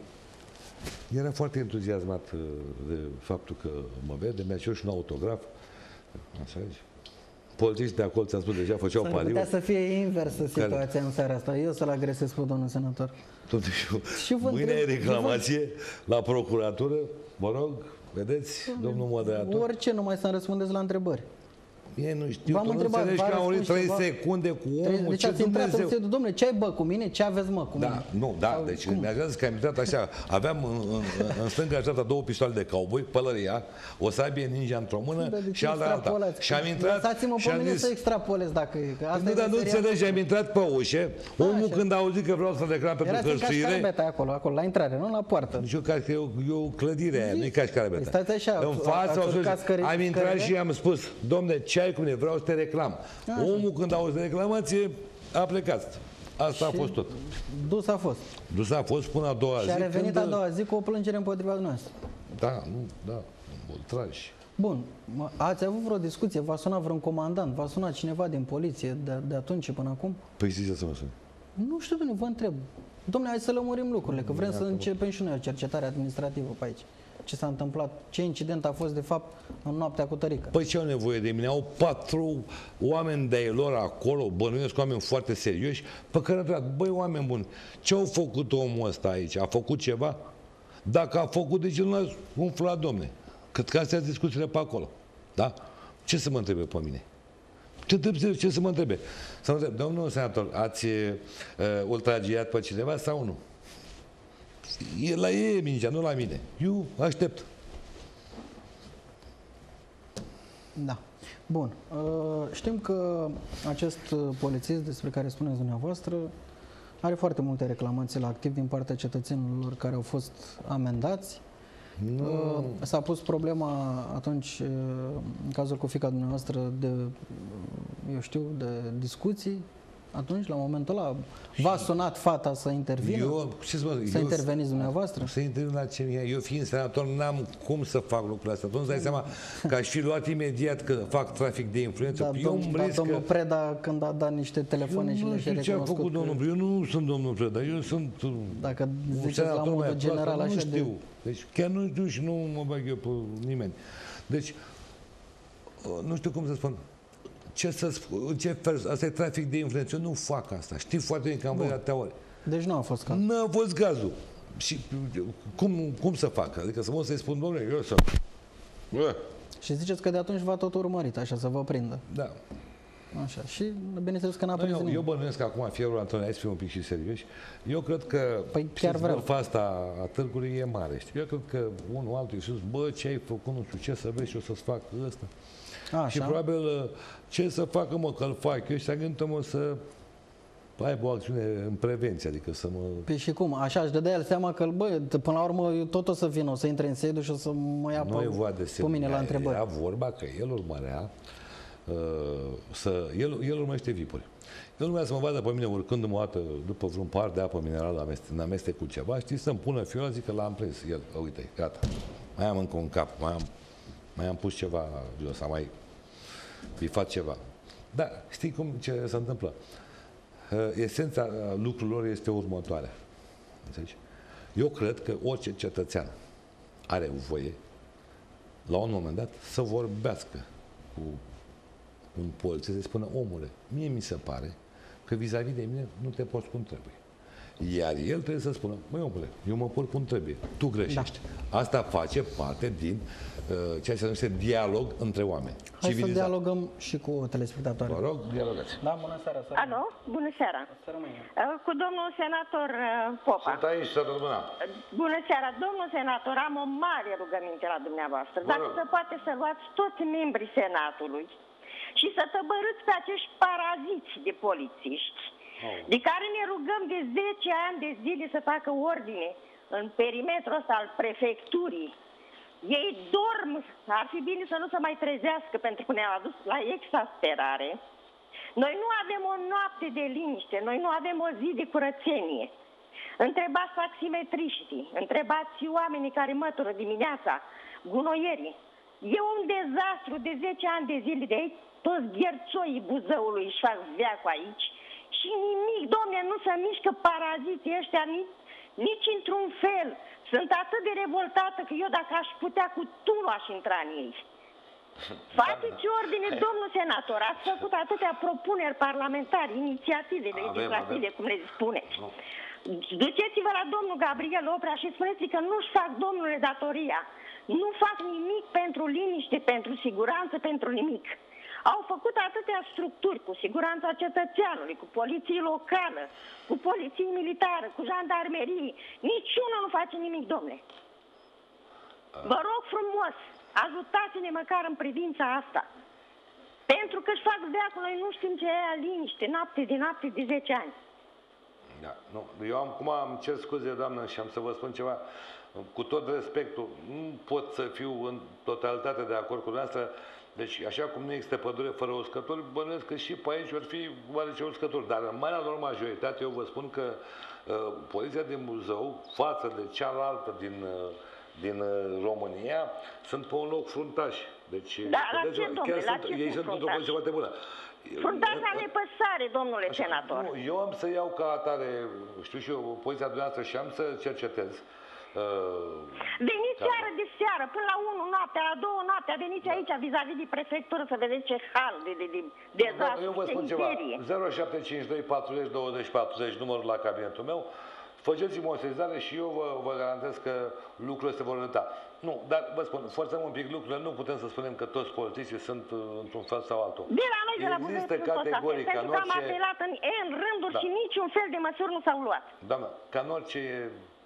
Speaker 2: era foarte entuziasmat uh, de faptul că mă vede, mi-a cerut și un autograf. Așa zice. Polițiștii de acolo, ți-am spus deja, făceau
Speaker 1: S-ar
Speaker 2: pariu.
Speaker 1: putea să fie inversă situația în seara asta. Eu să-l agresez pe domnul senator.
Speaker 2: Totuși,
Speaker 1: Și vă
Speaker 2: mâine ai
Speaker 1: întreb-
Speaker 2: reclamație la procuratură, vă rog, vedeți, domnul moderator.
Speaker 1: Orice, numai să-mi răspundeți la întrebări.
Speaker 2: Mie nu știu,
Speaker 1: V-am
Speaker 2: tu nu
Speaker 1: întrebat,
Speaker 2: înțelegi
Speaker 1: v-a
Speaker 2: că au
Speaker 1: răspuns
Speaker 2: trei
Speaker 1: ceva?
Speaker 2: secunde cu omul,
Speaker 1: Deci
Speaker 2: ce
Speaker 1: ați intrat în
Speaker 2: Dumnezeu.
Speaker 1: sediu, domnule, ce ai bă cu mine? Ce aveți mă cu mine?
Speaker 2: Da, nu, da,
Speaker 1: Sau
Speaker 2: deci
Speaker 1: cum?
Speaker 2: mi-a zis că am intrat așa, aveam în, în, în stânga și dreapta două pistoale de cowboy, pălăria, o sabie ninja într-o mână
Speaker 1: Da, de ce
Speaker 2: și alta alta.
Speaker 1: extrapolați?
Speaker 2: Și am intrat
Speaker 1: Lăsați-mă
Speaker 2: și
Speaker 1: pe
Speaker 2: am
Speaker 1: mine
Speaker 2: zis,
Speaker 1: să extrapolez dacă e. Că asta
Speaker 2: nu,
Speaker 1: e
Speaker 2: dar nu
Speaker 1: meseria
Speaker 2: înțelegi, am intrat pe ușă, omul
Speaker 1: așa.
Speaker 2: când a auzit că vreau să reclam pentru
Speaker 1: Erați în
Speaker 2: hărțuire,
Speaker 1: cașcarabeta acolo, acolo, la intrare, nu la poartă.
Speaker 2: nici eu ca că e o, e o clădire aia, nu e ca și care
Speaker 1: Păi stați așa,
Speaker 2: în
Speaker 1: ați-
Speaker 2: față
Speaker 1: ați
Speaker 2: au spus,
Speaker 1: urcat scări-
Speaker 2: am intrat
Speaker 1: scările?
Speaker 2: și am spus, domne, ce ai cu mine, vreau să te reclam. Omul când a auzit reclamație, a plecat. Asta a fost tot.
Speaker 1: Dus a fost.
Speaker 2: Dus a fost până a doua
Speaker 1: Și
Speaker 2: zi.
Speaker 1: a revenit
Speaker 2: când,
Speaker 1: a doua zi cu o plângere împotriva dumneavoastră.
Speaker 2: Da, nu, da, ultraj.
Speaker 1: Bun, mă, ați avut vreo discuție, v-a sunat vreun comandant, v-a sunat cineva din poliție de, de atunci până acum?
Speaker 2: Păi zice să mă sun.
Speaker 1: Nu știu, domnule, vă întreb. Domnule, hai să lămurim lucrurile, că vrem să începem și noi o cercetare administrativă pe aici. Ce s-a întâmplat, ce incident a fost de fapt în noaptea cu Tărică.
Speaker 2: Păi ce au nevoie de mine? Au patru oameni de-ai lor acolo, bănuiesc oameni foarte serioși, pe care am întrebat, băi, oameni buni, ce au făcut omul ăsta aici? A făcut ceva? Dacă a făcut, de ce nu l-ați umflat, domne? Cât că astea sunt discuțiile pe acolo. Da? Ce să mă întrebe pe mine? Ce, ce, ce să mă întrebe? Să mă întreb, domnul senator, ați uh, ultragiat pe cineva sau nu? E la ei mingea, nu la mine. Eu aștept.
Speaker 1: Da. Bun. Știm că acest polițist despre care spuneți dumneavoastră are foarte multe reclamații la activ din partea cetățenilor care au fost amendați. Nu. S-a pus problema atunci, în cazul cu fiica dumneavoastră, de, eu știu, de discuții. Atunci, la momentul ăla, v-a sunat fata să intervină?
Speaker 2: Eu, ce să, mă,
Speaker 1: să
Speaker 2: eu,
Speaker 1: interveniți dumneavoastră?
Speaker 2: Să intervin la ce eu fiind senator, n-am cum să fac lucrurile astea. Tu îți dai seama că aș fi luat imediat că fac trafic de influență.
Speaker 1: Da,
Speaker 2: eu
Speaker 1: domn, da, domnul
Speaker 2: că...
Speaker 1: Preda, când a dat niște telefoane și le-și recunoscut.
Speaker 2: Ce a făcut
Speaker 1: că...
Speaker 2: domnul Preda? Eu nu sunt domnul Preda, eu sunt
Speaker 1: Dacă ziceți la modul general așa
Speaker 2: nu știu.
Speaker 1: de...
Speaker 2: Deci chiar nu știu și nu mă bag eu pe nimeni. Deci, nu știu cum să spun. Ce să spun, ce fel, asta e trafic de influență, eu nu fac asta. Știi foarte bine că am văzut atâtea ori.
Speaker 1: Deci nu a fost cazul.
Speaker 2: Nu a fost cazul. Și cum, cum să fac? Adică să mă să-i spun, domnule, eu să... Bă.
Speaker 1: Și ziceți că de atunci v-a tot urmărit, așa, să vă prindă.
Speaker 2: Da.
Speaker 1: Așa. Și bineînțeles că n-a prins
Speaker 2: eu, eu bănuiesc că acum fierul, Antonie, hai să fim un pic și serioși. Eu cred că
Speaker 1: păi chiar vreau.
Speaker 2: asta a târgului e mare. Știi? Eu cred că unul altul i-a spus, bă, ce ai făcut, nu știu ce să vezi și o să-ți fac ăsta. Așa. Și probabil ce să facă, mă, că-l fac eu și s-a gândit, mă, să aibă o acțiune în prevenție, adică să mă...
Speaker 1: Păi și cum? Așa își dădea el seama că, bă, până la urmă eu tot o să vin, o să intre în sediu și o să mă ia pe, pe mine la întrebări.
Speaker 2: Era vorba că el urmărea uh, să... El, el urmărește vipuri. El urmărea să mă vadă pe mine urcându-mă o dată după vreun par de apă minerală în amestec cu ceva, știi, să-mi pună fiola, zic că l-am prins. El, uite, gata, mai am încă un cap, mai am, mai am pus ceva jos, am mai bifat ceva. Da, știi cum ce se întâmplă? Esența lucrurilor este următoarea. Înțelegi? Eu cred că orice cetățean are voie, la un moment dat, să vorbească cu un polițist, să spună, omule, mie mi se pare că vis-a-vis de mine nu te porți cum trebuie. Iar el trebuie să spună, măi omule, eu mă port cum trebuie, tu greșești. Da. Asta face parte din uh, ceea ce se numește dialog între oameni.
Speaker 1: Hai civilizat. Să dialogăm și cu telespectatorii.
Speaker 2: Vă rog, dialogați.
Speaker 1: Da, bună seara. Să
Speaker 4: Alo, bună seara.
Speaker 1: Să rămâne.
Speaker 4: Cu domnul senator Popa.
Speaker 2: Sunt aici, să rămână.
Speaker 4: Bună seara. Domnul senator, am o mare rugăminte la dumneavoastră. Dacă se poate să luați toți membrii Senatului și să tăbărâți pe acești paraziți de polițiști, de care ne rugăm de zece ani de zile să facă ordine în perimetrul ăsta al prefecturii. Ei dorm, ar fi bine să nu se mai trezească pentru că ne-au adus la exasperare. Noi nu avem o noapte de liniște, noi nu avem o zi de curățenie. Întrebați taximetriștii, întrebați oamenii care mătură dimineața, gunoierii. E un dezastru de zece ani de zile de aici, toți gherțoii Buzăului își fac veacul aici. Și nimic, domne, nu se mișcă paraziții ăștia nici, nici într-un fel. Sunt atât de revoltată că eu, dacă aș putea, cu tunul aș intra în ei. Faceți ordine, domnul senator, ați făcut atâtea propuneri parlamentare, inițiative legislative, cum le spuneți. Duceți-vă la domnul Gabriel Oprea și spuneți-i că nu-și fac, domnule, datoria. Nu fac nimic pentru liniște, pentru siguranță, pentru nimic. Au făcut atâtea structuri cu siguranța cetățeanului, cu poliție locală, cu poliție militară, cu jandarmerie. Niciunul nu face nimic, domnule. Vă rog frumos, ajutați-ne măcar în privința asta. Pentru că își fac veacul, noi nu știm ce e liniște, noapte de noapte de zece ani.
Speaker 2: Da, nu. Eu am, cum am cer scuze, doamnă, și am să vă spun ceva. Cu tot respectul, nu pot să fiu în totalitate de acord cu dumneavoastră. Deci, așa cum nu există pădure fără uscători, bănuiesc că și pe aici vor fi oarece uscători. Dar în marea lor majoritate, eu vă spun că uh, poliția din Buzău, față de cealaltă din, uh, din uh, România, sunt pe un loc fruntaș. Deci,
Speaker 4: da, la ce, domnule, la
Speaker 2: sunt,
Speaker 4: ce
Speaker 2: ei sunt într-o poziție foarte bună.
Speaker 4: Fruntaș la nepăsare, domnule
Speaker 2: așa,
Speaker 4: senator.
Speaker 2: Nu, eu am să iau ca atare, știu și eu, poziția dumneavoastră și am să cercetez.
Speaker 4: Veniți seară de seară, până la unu noaptea, la două noaptea, veniți aici vis-a-vis de prefectură să vedeți ce hal de, de, de dezastru,
Speaker 2: eu vă spun ceva, zero șapte cinci doi patruzeci douăzeci patruzeci, numărul la cabinetul meu, faceți-mi o sezare și eu vă, vă garantez că lucrurile se vor îndrepta. Nu, dar vă spun, forțăm un pic lucrurile, nu putem să spunem că toți polițiștii sunt într-un fel sau altul.
Speaker 4: De la noi, de la
Speaker 2: există categoric,
Speaker 4: pentru că am apelat în, în rânduri, da, și niciun fel de măsuri nu s-au luat.
Speaker 2: Doamnă, ca în orice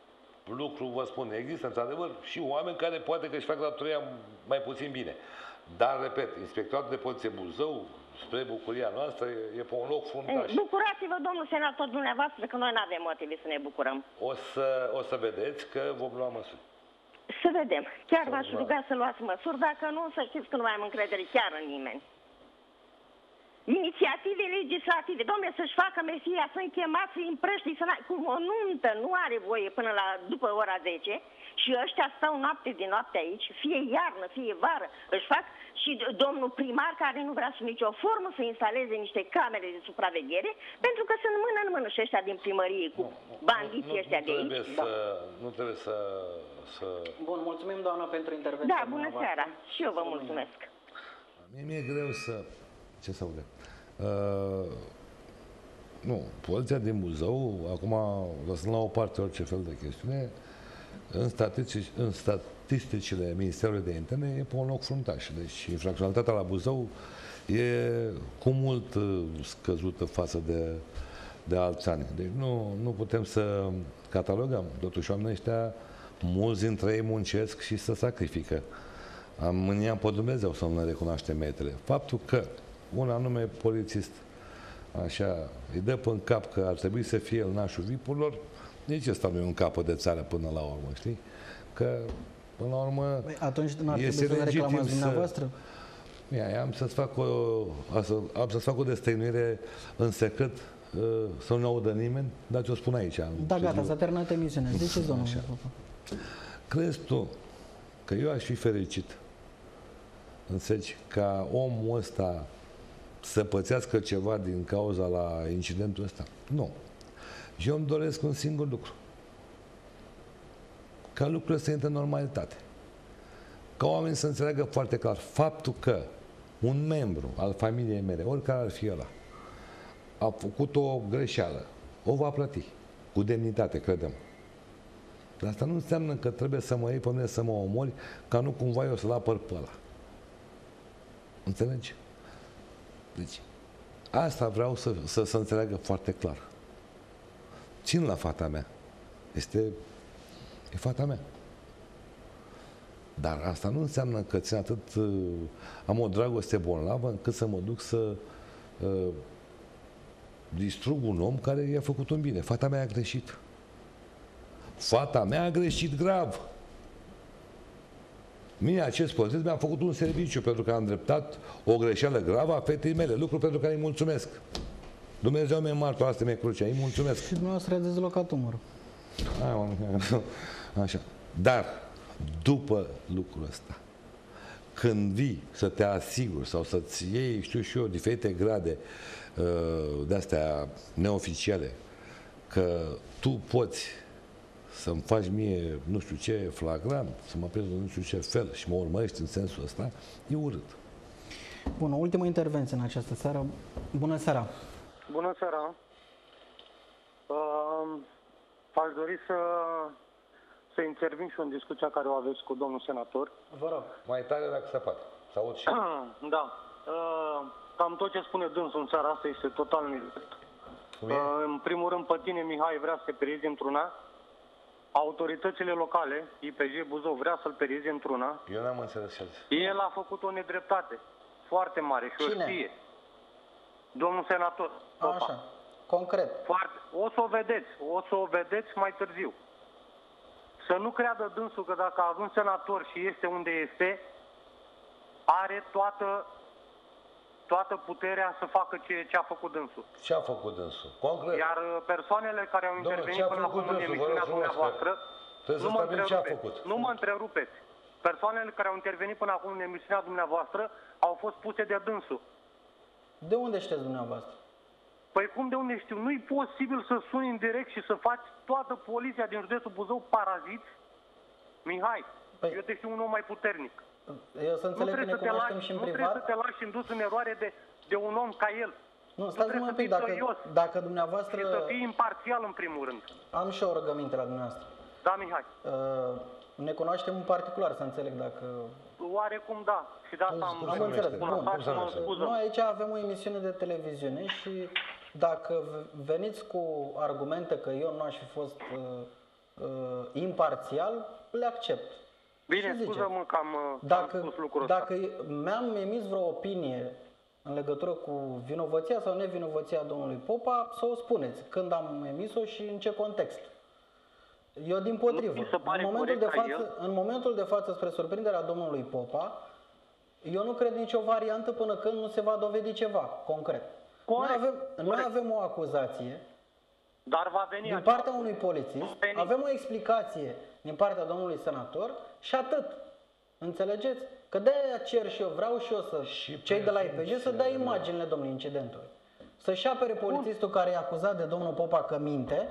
Speaker 2: lucru, vă spun, există într-adevăr și oameni care poate că își fac datoria mai puțin bine. Dar, repet, Inspectoratul de Poliție Buzău, spre bucuria noastră, e pe un loc fruntaș.
Speaker 4: Bucurați-vă, domnul senator, dumneavoastră, că noi nu avem motive să ne bucurăm.
Speaker 2: O să, o să vedeți că vom lua măsuri.
Speaker 4: Să vedem. Chiar v-aș ruga să luați măsuri, dacă nu, să știți că nu mai am încredere chiar în nimeni. Inițiative legislative, domnule, să-și facă mesia, să-i chemați, să-i împrăști, să cum o nuntă nu are voie până la după ora zece și ăștia stau noapte din noapte aici, fie iarnă, fie vară, își fac și domnul primar care nu vrea sub nicio formă să instaleze niște camere de supraveghere, pentru că sunt mână în mână și ăștia din primărie cu bandiții ăștia de aici.
Speaker 2: Să, da. Nu trebuie să, să...
Speaker 1: Bun, mulțumim, doamna, pentru intervenție.
Speaker 4: Da, bună seara. Și eu vă mulțumesc.
Speaker 2: Mie mi-e greu să... Ce să aude? Uh, nu, poliția din Buzău, acum lăsând la o parte orice fel de chestiune, în, statistici, în statisticile Ministerului de Interne e pe un loc fruntaș. Deci infracționalitatea la Buzău e cu mult scăzută față de, de alți ani. Deci nu, nu putem să catalogăm. Totuși oamenii ăștia, mulți dintre ei muncesc și se sacrifică. Am mânia pe Dumnezeu să nu ne recunoaște metele. Faptul că un anume polițist așa îi dă pe în cap că ar trebui să fie el nașul vipurilor, nici ăsta nu e un capăt de țară până la urmă, știi? Că până la urmă
Speaker 1: păi atunci nu ar
Speaker 2: este
Speaker 1: trebui să
Speaker 2: legitim
Speaker 1: reclamați dumneavoastră?
Speaker 2: Să... Ia, am să-ți fac o, am să-ți fac o destăinuire în secret, să nu ne audă nimeni, dar ți-o spun aici.
Speaker 1: Da, gata, s-a terminat emisiunea. Ziceți, domnul.
Speaker 2: Crezi tu că eu aș fi fericit, înțelegi, ca omul ăsta să pățească ceva din cauza la incidentul ăsta? Nu. Eu îmi doresc un singur lucru. Ca lucrurile să intre în normalitate. Ca oamenii să înțeleagă foarte clar faptul că un membru al familiei mele, oricare ar fi ăla, a făcut o greșeală, o va plăti. Cu demnitate, credem. Dar asta nu înseamnă că trebuie să mă iei pe mine să mă omori, ca nu cumva eu să-l apăr pe ăla. Înțelegi? Deci, asta vreau să, să, să înțeleagă foarte clar. Țin la fata mea. Este... E fata mea. Dar asta nu înseamnă că țin atât... Uh, am o dragoste bolnavă încât să mă duc să uh, distrug un om care i-a făcut un bine. Fata mea a greșit. Fata mea a greșit grav. Mie, acest polițist, mi-a făcut un serviciu pentru că am îndreptat o greșeală gravă a fetei mele, lucru pentru care îi mulțumesc. Dumnezeu mi-e martor, asta mi-e crucea, îi mulțumesc.
Speaker 1: Și dumneavoastră a dezlocat umărul.
Speaker 2: Așa. Dar, după lucrul ăsta, când vii să te asiguri sau să-ți iei, știu și eu, diferite grade uh, de-astea neoficiale, că tu poți să-mi faci mie nu știu ce flagrant, să mă prezi în nu știu ce fel și mă urmărești în sensul ăsta, e urât.
Speaker 1: Bun, o ultimă intervenție în această seară. Bună seara!
Speaker 5: Bună seara! Uh, aș dori să, să intervin și în discuția care o aveți cu domnul senator.
Speaker 1: Vă rog.
Speaker 2: Mai tare dacă se poate. Să aud și
Speaker 5: Da. Uh, cam tot ce spune dânsul în seara asta este total nerecht. Uh, în primul rând, pe tine, Mihai, vrea să te periezi într-una. Autoritățile locale, I P J Buzău, vrea să-l perieze într-una.
Speaker 2: Eu n-am înțeles ce.
Speaker 5: El a făcut o nedreptate foarte mare și
Speaker 1: Cine?
Speaker 5: o știe. Domnul senator. Popa.
Speaker 1: Așa, concret.
Speaker 5: Foarte. O să o vedeți, o să o vedeți mai târziu. Să nu creadă dânsul că dacă a ajuns senator și este unde este, are toată, toată puterea să facă ce, ce a făcut dânsul.
Speaker 2: Ce a făcut dânsul? Concret.
Speaker 5: Iar persoanele care au
Speaker 2: Domnule,
Speaker 5: intervenit
Speaker 2: ce a
Speaker 5: până
Speaker 2: făcut
Speaker 5: acum în
Speaker 2: dânsul? Vă
Speaker 5: emisiunea
Speaker 2: rog frumos,
Speaker 5: dumneavoastră,
Speaker 2: trebuie
Speaker 5: nu
Speaker 2: să
Speaker 5: mă
Speaker 2: stabilim ce a
Speaker 5: întrerupeți.
Speaker 2: făcut.
Speaker 5: Nu mă întrerupeți. Persoanele care au intervenit până acum în emisiunea dumneavoastră au fost puse de dânsul.
Speaker 1: De unde știți dumneavoastră?
Speaker 5: Păi cum de unde știu? Nu-i posibil să suni în direct și să faci toată poliția din județul Buzău paraziți? Mihai,
Speaker 1: Păi,
Speaker 5: eu te știu un om mai puternic.
Speaker 1: Eu să
Speaker 5: Nu
Speaker 1: înțeleg că
Speaker 5: trebuie,
Speaker 1: ne
Speaker 5: să te
Speaker 1: cunoaștem
Speaker 5: lași,
Speaker 1: și în
Speaker 5: nu trebuie să
Speaker 1: privat.
Speaker 5: te lași indus în eroare de, de un om ca el.
Speaker 1: Nu, stați
Speaker 5: trebuie
Speaker 1: numai un
Speaker 5: să
Speaker 1: pic,
Speaker 5: fii
Speaker 1: dacă,
Speaker 5: serios.
Speaker 1: dacă dumneavoastră...
Speaker 5: Și să fii imparțial în primul rând.
Speaker 1: Am și o rugăminte la dumneavoastră.
Speaker 5: Da, Mihai?
Speaker 1: Uh, ne cunoaștem în particular, să înțeleg dacă...
Speaker 5: Oarecum da. Și de asta am,
Speaker 1: Am înțeles.
Speaker 5: spun
Speaker 1: Bun.
Speaker 5: asta și mă scuză.
Speaker 1: Noi aici avem o emisiune de televiziune și dacă veniți cu argumente că eu nu aș fi fost uh, uh, imparțial, le accept.
Speaker 5: Bine,
Speaker 1: Și zice,
Speaker 5: scuză-mă că am,
Speaker 1: dacă,
Speaker 5: am spus lucrul
Speaker 1: dacă
Speaker 5: ăsta.
Speaker 1: mi-am emis vreo opinie în legătură cu vinovăția sau nevinovăția domnului Popa, să o spuneți când am emis-o și în ce context. Eu din potrivă,
Speaker 5: Nu mi se pare
Speaker 1: în momentul, de
Speaker 5: corect ca
Speaker 1: față, în momentul de față, spre surprinderea domnului Popa, eu nu cred nicio variantă până când nu se va dovedi ceva concret.
Speaker 5: Corect,
Speaker 1: Noi avem,
Speaker 5: corect.
Speaker 1: noi avem o acuzație
Speaker 5: Dar va veni
Speaker 1: din
Speaker 5: acea-
Speaker 1: partea unui polițist,
Speaker 5: Va veni.
Speaker 1: avem o explicație din partea domnului senator și atât. Înțelegeți? Că de-aia cer și eu, vreau și eu să,
Speaker 2: Și
Speaker 1: cei de la I P J să dea imaginile domnului incidentului. Să-și apere polițistul care e acuzat de domnul Popa că minte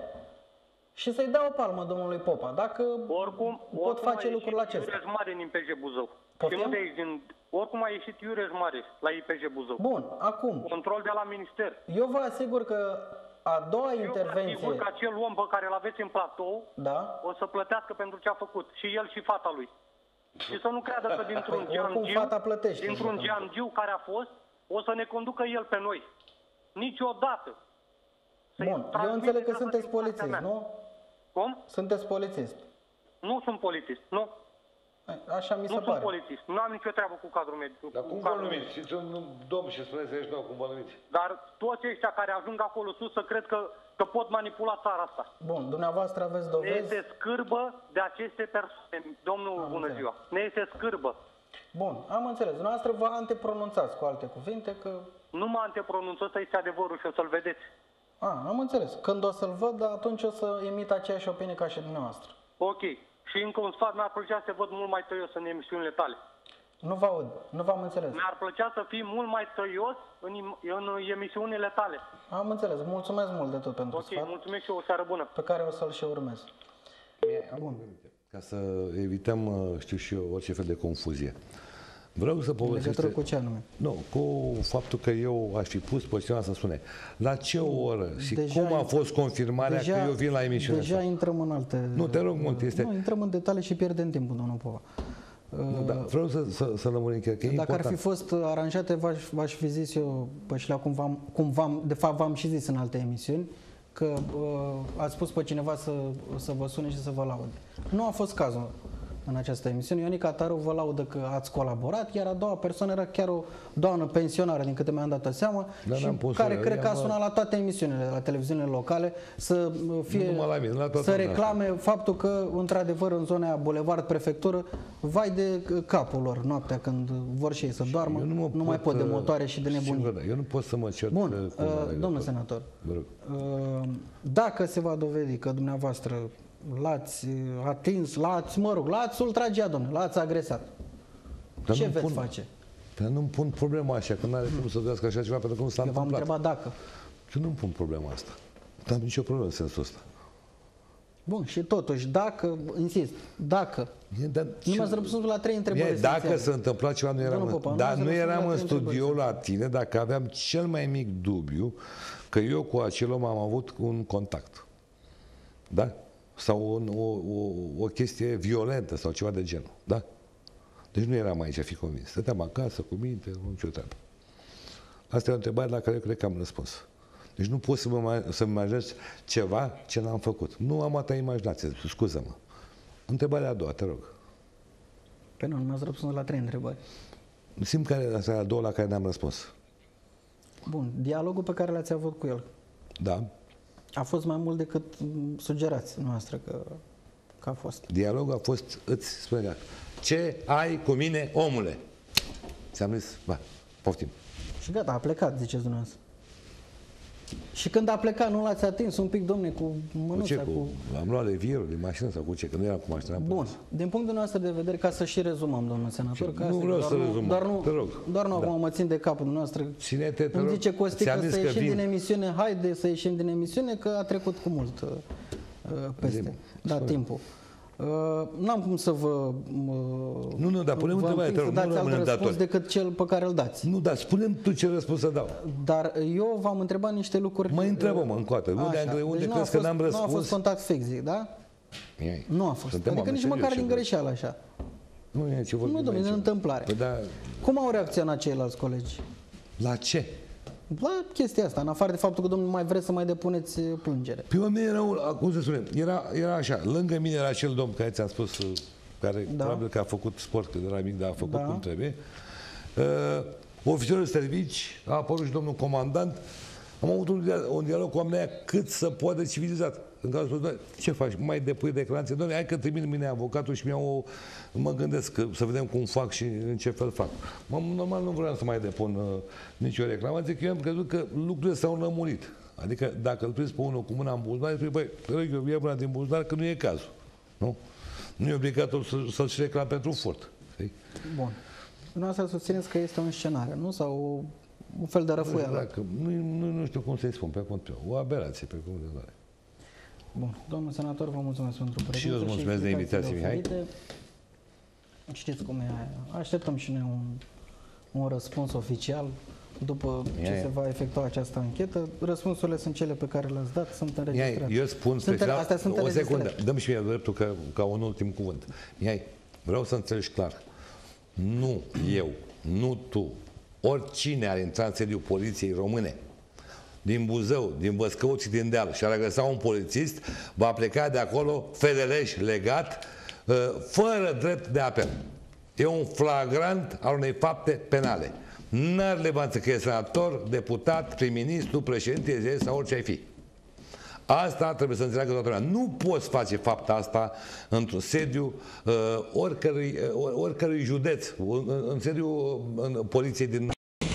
Speaker 1: și să-i dea o palmă domnului Popa. Dacă
Speaker 5: Oricum,
Speaker 1: pot
Speaker 5: oricum
Speaker 1: face
Speaker 5: a
Speaker 1: lucrul
Speaker 5: ieșit
Speaker 1: acesta.
Speaker 5: Iureș Mare din I P J Buzău.
Speaker 1: Poftim?
Speaker 5: Și nu de aici, din, oricum a ieșit Iureș Mare la I P J Buzău.
Speaker 1: Bun, acum,
Speaker 5: Control de la minister.
Speaker 1: eu vă asigur că a doua
Speaker 5: Eu vă asigur
Speaker 1: intervenție,
Speaker 5: că acel om pe care îl aveți în platou
Speaker 1: da,
Speaker 5: o să plătească pentru ce a făcut. Și el și fata lui. Și să nu creadă că dintr-un
Speaker 1: Păi, oricum
Speaker 5: geamgiu,
Speaker 1: fata plătește.
Speaker 5: dintr-un geamgiu care a fost, o să ne conducă el pe noi. Niciodată. Să-i
Speaker 1: bun, eu
Speaker 5: transmite
Speaker 1: înțeleg că
Speaker 5: treaba
Speaker 1: sunteți
Speaker 5: din partea
Speaker 1: polițist,
Speaker 5: mea.
Speaker 1: nu?
Speaker 5: Cum?
Speaker 1: Sunteți polițist.
Speaker 5: Nu sunt polițist, nu.
Speaker 1: Așa mi
Speaker 5: Nu
Speaker 1: se
Speaker 5: sunt
Speaker 1: pare.
Speaker 5: polițist. Nu am nicio treabă cu cadrul medic.
Speaker 2: Dar
Speaker 5: cu
Speaker 2: cum vă
Speaker 5: cadrul
Speaker 2: numiți?
Speaker 5: medic.
Speaker 2: Știți un domn și spuneți aici nou, cum vă numiți?
Speaker 5: Dar toți ăștia care ajung acolo sus să cred că, că pot manipula țara asta.
Speaker 1: Bun, dumneavoastră aveți
Speaker 5: Ne
Speaker 1: dovezi?
Speaker 5: este scârbă de aceste persoane, domnul,
Speaker 1: Am
Speaker 5: bună
Speaker 1: înțeles.
Speaker 5: ziua. Ne este scârbă.
Speaker 1: Bun, am înțeles. Dumneavoastră vă antepronunțați cu alte cuvinte că...
Speaker 5: Nu mă antepronunț, ăsta este adevărul și o să-l vedeți.
Speaker 1: A, am înțeles. Când o să-l văd, atunci o să emit aceeași opinie ca și dumneavoastră.
Speaker 5: Ok. Și încă un sfat, mi-ar plăcea să văd mult mai tăios în emisiunile tale.
Speaker 1: Nu vă aud, nu v-am înțeles.
Speaker 5: Mi-ar plăcea să fii mult mai tăios în, im- în emisiunile tale.
Speaker 1: Am înțeles. Mulțumesc mult de tot pentru
Speaker 5: Ok,
Speaker 1: sfat,
Speaker 5: mulțumesc și o seară bună.
Speaker 1: pe care o să-l și urmez.
Speaker 2: Bun. Ca să evităm, știu și eu, orice fel de confuzie. Vreau să
Speaker 1: În
Speaker 2: povestesc...
Speaker 1: legătură cu ce anume?
Speaker 2: Nu, cu faptul că eu aș fi pus pe cineva să spune la ce oră și
Speaker 1: Deja
Speaker 2: cum a
Speaker 1: in-
Speaker 2: fost confirmarea că eu vin la emisiunea
Speaker 1: Deja
Speaker 2: asta.
Speaker 1: intrăm în alte...
Speaker 2: Nu, te rog mult, este...
Speaker 1: Nu, intrăm în detalii și pierdem timpul, domnul Pova.
Speaker 2: Nu, da, vreau să, să, să lămurim, cred că e
Speaker 1: Dacă
Speaker 2: important.
Speaker 1: ar fi fost aranjate, v-aș, v-aș fi zis eu, pe șleau, cum v-am, cum v-am, de fapt v-am și zis în alte emisiuni, că uh, ați spus pe cineva să, să vă sune și să vă laude. Nu a fost cazul în această emisiune. Ionica Taru vă laudă că ați colaborat, iar a doua persoană era chiar o doamnă pensionară, din câte mi-am dat seama,
Speaker 2: Dar
Speaker 1: și
Speaker 2: n-am pus
Speaker 1: care
Speaker 2: să-
Speaker 1: cred că a
Speaker 2: i-am-
Speaker 1: sunat la toate emisiunile, la televiziunile locale, să uh, fie,
Speaker 2: Nu numai la mine, la toată
Speaker 1: să
Speaker 2: lumea.
Speaker 1: reclame faptul că, într-adevăr, în zona aia, Bulevard, Prefectură, vai de capul lor noaptea când vor și ei să doarmă,
Speaker 2: Eu
Speaker 1: nu,
Speaker 2: mă
Speaker 1: mai pot de
Speaker 2: uh,
Speaker 1: motoare și de
Speaker 2: știu
Speaker 1: nebunii.
Speaker 2: că da, eu nu pot să mă cert
Speaker 1: Bun,
Speaker 2: uh, cu
Speaker 1: uh,
Speaker 2: un
Speaker 1: domnule
Speaker 2: alegător.
Speaker 1: senator,
Speaker 2: Vă rog.
Speaker 1: uh, dacă se va dovedi că dumneavoastră l-ați uh, atins, l-ați, mă rog, l-ați ultragiat, domnule, l-ați agresat,
Speaker 2: Dar
Speaker 1: ce
Speaker 2: nu
Speaker 1: veți
Speaker 2: pun-
Speaker 1: face?
Speaker 2: Dar nu-mi pun problema așa, că nu are cum să dorească așa ceva, pentru că nu s-a
Speaker 1: Eu v-am
Speaker 2: întâmplat.
Speaker 1: întrebat dacă.
Speaker 2: Eu nu-mi pun problema asta. Nu am nicio problemă în sensul ăsta.
Speaker 1: Bun, și totuși, dacă, insist, dacă,
Speaker 2: E, dar
Speaker 1: nu
Speaker 2: ce-
Speaker 1: mi-ați răspuns la trei întrebări
Speaker 2: E, dacă
Speaker 1: esențiale.
Speaker 2: s-a întâmplat ceva, nu eram,
Speaker 1: Domnul
Speaker 2: în,
Speaker 1: Popa, nu
Speaker 2: dar
Speaker 1: ați
Speaker 2: nu
Speaker 1: răspuns
Speaker 2: eram
Speaker 1: la
Speaker 2: în
Speaker 1: trei
Speaker 2: studio
Speaker 1: întrebări.
Speaker 2: la tine, dacă aveam cel mai mic dubiu că eu cu acel om am avut un contact. Da? Sau un, o, o, o chestie violentă sau ceva de genul. Da? Deci nu eram aici, fi convins. Stăteam acasă cu minte, nu nicio treabă. Asta e o întrebare la care eu cred că am răspuns. Deci nu pot să mă, mai- să-mi imaginez ceva ce n-am făcut. Nu am atâta imaginație, scuză-mă. Întrebarea a doua, te rog.
Speaker 1: Păi nu, nu mi-ați răspuns la trei întrebări.
Speaker 2: Simt care asta e a doua la care n-am răspuns.
Speaker 1: Bun, dialogul pe care l-ați avut cu el
Speaker 2: Da?
Speaker 1: a fost mai mult decât mm, sugerați noastră că, că a fost.
Speaker 2: Dialogul a fost, îți spune gata. Ce ai cu mine, omule? Ți-am zis, ba, poftim.
Speaker 1: Și gata, a plecat, ziceți dumneavoastră. Și când a plecat, nu l-ați atins un pic, domne, cu
Speaker 2: Cu
Speaker 1: mânuța,
Speaker 2: ce?
Speaker 1: cu...
Speaker 2: Cu, am luat levierul din mașină sau cu ce? Că nu eram cu mașina. am
Speaker 1: Bun,
Speaker 2: pus.
Speaker 1: din punctul nostru de vedere, ca să și rezumăm, domnul senator, că
Speaker 2: Nu
Speaker 1: asta e,
Speaker 2: vreau
Speaker 1: doar
Speaker 2: să
Speaker 1: nu,
Speaker 2: rezumăm,
Speaker 1: doar nu,
Speaker 2: te rog.
Speaker 1: doar nu
Speaker 2: Da.
Speaker 1: acum mă țin de capul dumneavoastră.
Speaker 2: Ține-te, te
Speaker 1: Îmi
Speaker 2: rog.
Speaker 1: zice Costi
Speaker 2: Ți-am
Speaker 1: că
Speaker 2: zis
Speaker 1: să
Speaker 2: că
Speaker 1: ieșim
Speaker 2: vin.
Speaker 1: din emisiune, haide să ieșim din emisiune, că a trecut cu mult uh, peste.
Speaker 2: Zi-mă.
Speaker 1: Da,
Speaker 2: Spune.
Speaker 1: timpul. Uh, N-am cum să vă uh,
Speaker 2: Nu, nu, dar punem
Speaker 1: vă
Speaker 2: întrebarea,
Speaker 1: împing
Speaker 2: te rog,
Speaker 1: să
Speaker 2: nu
Speaker 1: dați alt
Speaker 2: rămânem
Speaker 1: răspuns
Speaker 2: datori.
Speaker 1: decât cel pe care îl dați.
Speaker 2: Nu, dar spune-mi tu ce răspuns să dau.
Speaker 1: Dar eu v-am întrebat niște lucruri.
Speaker 2: Mă întrebă-mă încă o dată. Unde,
Speaker 1: Așa.
Speaker 2: unde
Speaker 1: Deci nu a
Speaker 2: crezi că
Speaker 1: fost-
Speaker 2: n-am
Speaker 1: Nu a fost
Speaker 2: răspuns?
Speaker 1: contact fix, zic, da?
Speaker 2: Ei,
Speaker 1: Nu a fost.
Speaker 2: suntem
Speaker 1: Adică
Speaker 2: oameni
Speaker 1: nici măcar
Speaker 2: serioși,
Speaker 1: din
Speaker 2: ce
Speaker 1: greșeală așa.
Speaker 2: Nu e ce vorbim
Speaker 1: Nu, domnule,
Speaker 2: aici.
Speaker 1: din întâmplare.
Speaker 2: Păi da,
Speaker 1: Cum au reacționat ceilalți colegi?
Speaker 2: la ce?
Speaker 1: la chestia asta, în afară de faptul că domnul mai vreți să mai depuneți plângere.
Speaker 2: Pe mine era, cum să spunem, era, era așa, lângă mine era acel domn care ți-am spus, care da. probabil că a făcut sport, că era mic, dar a făcut da. cum trebuie. Uh, ofițerul de servici, a apărut și domnul comandant, am avut un dialog, un dialog cu oamenii cât să poată civilizat. În cazul spus, ce faci? Mai depui declarație? Doamne, hai că trimit mine avocatul și mi-au, mă gândesc că, să vedem cum fac și în ce fel fac. Mă, normal nu vreau să mai depun uh, nicio reclamație, că eu am crezut că lucrurile s-au lămurit. Adică dacă îl prins pe unul cu mâna în buzunar, îi spui, băi, rog eu, ia mâna din buzunar, că nu e cazul. Nu? Nu e obligatoriu să, să-și reclam pentru furt. Știi?
Speaker 1: Bun. Dumneavoastră susțineți că este un scenariu, nu? Sau un fel de răfuială?
Speaker 2: Dacă, nu, nu, nu știu cum să-i spun pe cont meu. O aberație pe cont de doare.
Speaker 1: Bun. Domnul senator, vă mulțumesc pentru prezență.
Speaker 2: Și eu îți mulțumesc de invitație, Mihai.
Speaker 1: Știți cum e. Așteptăm și noi un, un răspuns oficial după ce
Speaker 2: Mihai.
Speaker 1: se va efectua această anchetă. Răspunsurile sunt cele pe care le-ați dat, sunt înregistrate.
Speaker 2: Mihai, eu spun special,
Speaker 1: astea sunt
Speaker 2: o secundă, dăm și mie dreptul că, ca un ultim cuvânt. Mihai, vreau să înțelegi clar. Nu eu, nu tu, oricine ar intra în sediul poliției române, din Buzău, din Băscăuți, din Deal, și ar agăsa un polițist, va pleca de acolo fedeleș, legat, fără drept de apel. E un flagrant al unei fapte penale. N-are relevanță că e senator, deputat, prim-ministru, președinte sau orice ai fi. Asta trebuie să înțeleagă toată lumea. Nu poți face fapta asta într-un sediu uh, oricărui, uh, oricărui județ, în, în sediu în poliției din...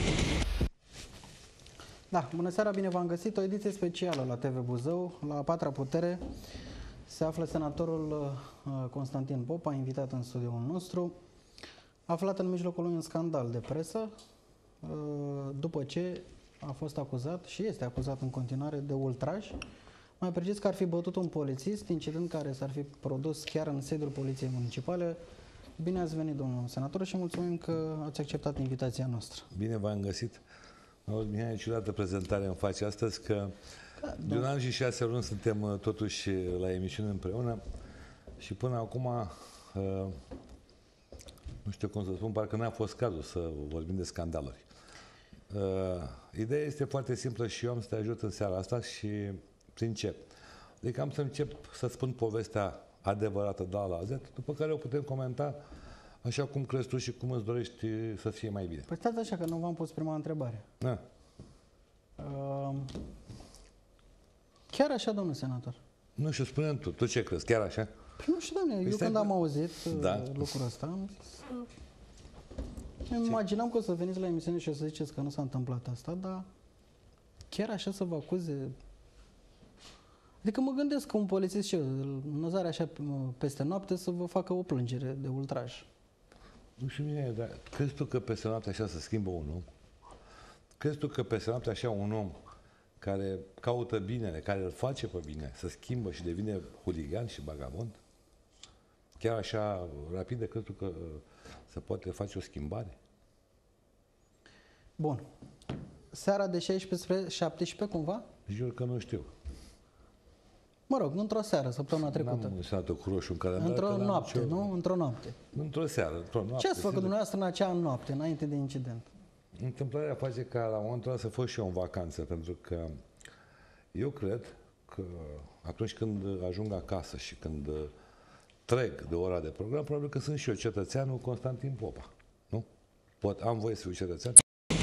Speaker 1: Da, bună seara, bine v-am găsit. O ediție specială la T V Buzău. La a patra putere se află senatorul uh, Constantin Popa, invitat în studioul nostru, aflat în mijlocul unui scandal de presă, uh, după ce a fost acuzat și este acuzat în continuare de ultraj. Mai precis că ar fi bătut un polițist, incident care s-ar fi produs chiar în sediul Poliției Municipale. Bine ați venit, domnul senator, și mulțumim că ați acceptat invitația noastră.
Speaker 2: Bine v-am găsit. Auzi, Mihai, ciudată prezentare îmi face astăzi, că da, de un an și șase luni suntem totuși la emisiune împreună și până acum, uh, nu știu cum să spun, parcă n-a fost cazul să vorbim de scandaluri. Uh, ideea este foarte simplă și eu am să te ajut în seara asta și prin ce? Adică am să încep să spun povestea adevărată de A la Z, după care o putem comenta așa cum crezi tu și cum îți dorești să fie mai bine.
Speaker 1: Păi stați așa, că nu v-am pus prima întrebare.
Speaker 2: Da.
Speaker 1: Uh, chiar așa, domnul senator?
Speaker 2: Nu știu, spune-mi tu, tu ce crezi, chiar așa?
Speaker 1: Păi nu știu, doamne, eu când am auzit da. lucrul ăsta, am zis, îmi imaginam că o să veniți la emisiune și o să ziceți că nu s-a întâmplat asta, dar chiar așa să vă acuze? Adică mă gândesc că un polițist și eu, năzare așa peste noapte, să vă facă o plângere de ultraj.
Speaker 2: Nu știu mine, dar crezi tu că peste noapte așa se schimbă un om? Crezi tu că peste noapte așa un om care caută binele, care îl face pe bine, să schimbă și devine huligan și bagabond? Chiar așa rapid crezi tu că se poate face o schimbare?
Speaker 1: Bun. Seara de șaisprezece spre șaptesprezece cumva?
Speaker 2: Jur că nu știu.
Speaker 1: Mă rog, într-o seară, săptămâna trecută.
Speaker 2: N-am senatul cu roșu în calendar.
Speaker 1: Într-o noapte, nicio... nu? Într-o noapte.
Speaker 2: Într-o seară, într-o noapte.
Speaker 1: Ce ați făcut dumneavoastră în acea noapte, înainte de incident?
Speaker 2: Întâmplarea face ca la momentul ăla să fost și eu în vacanță, pentru că eu cred că atunci când ajung acasă și când trec de ora de program, probabil că sunt și eu cetățeanul Constantin Popa. Nu? Pot, am voie să fiu cetățean.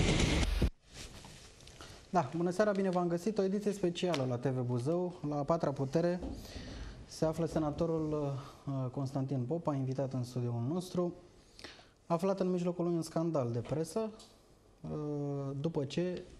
Speaker 1: Da, bună seara, bine v-am găsit. O ediție specială la T V Buzău. La a patra putere se află senatorul Constantin Popa, invitat în studioul nostru, aflat în mijlocul unui scandal de presă, după ce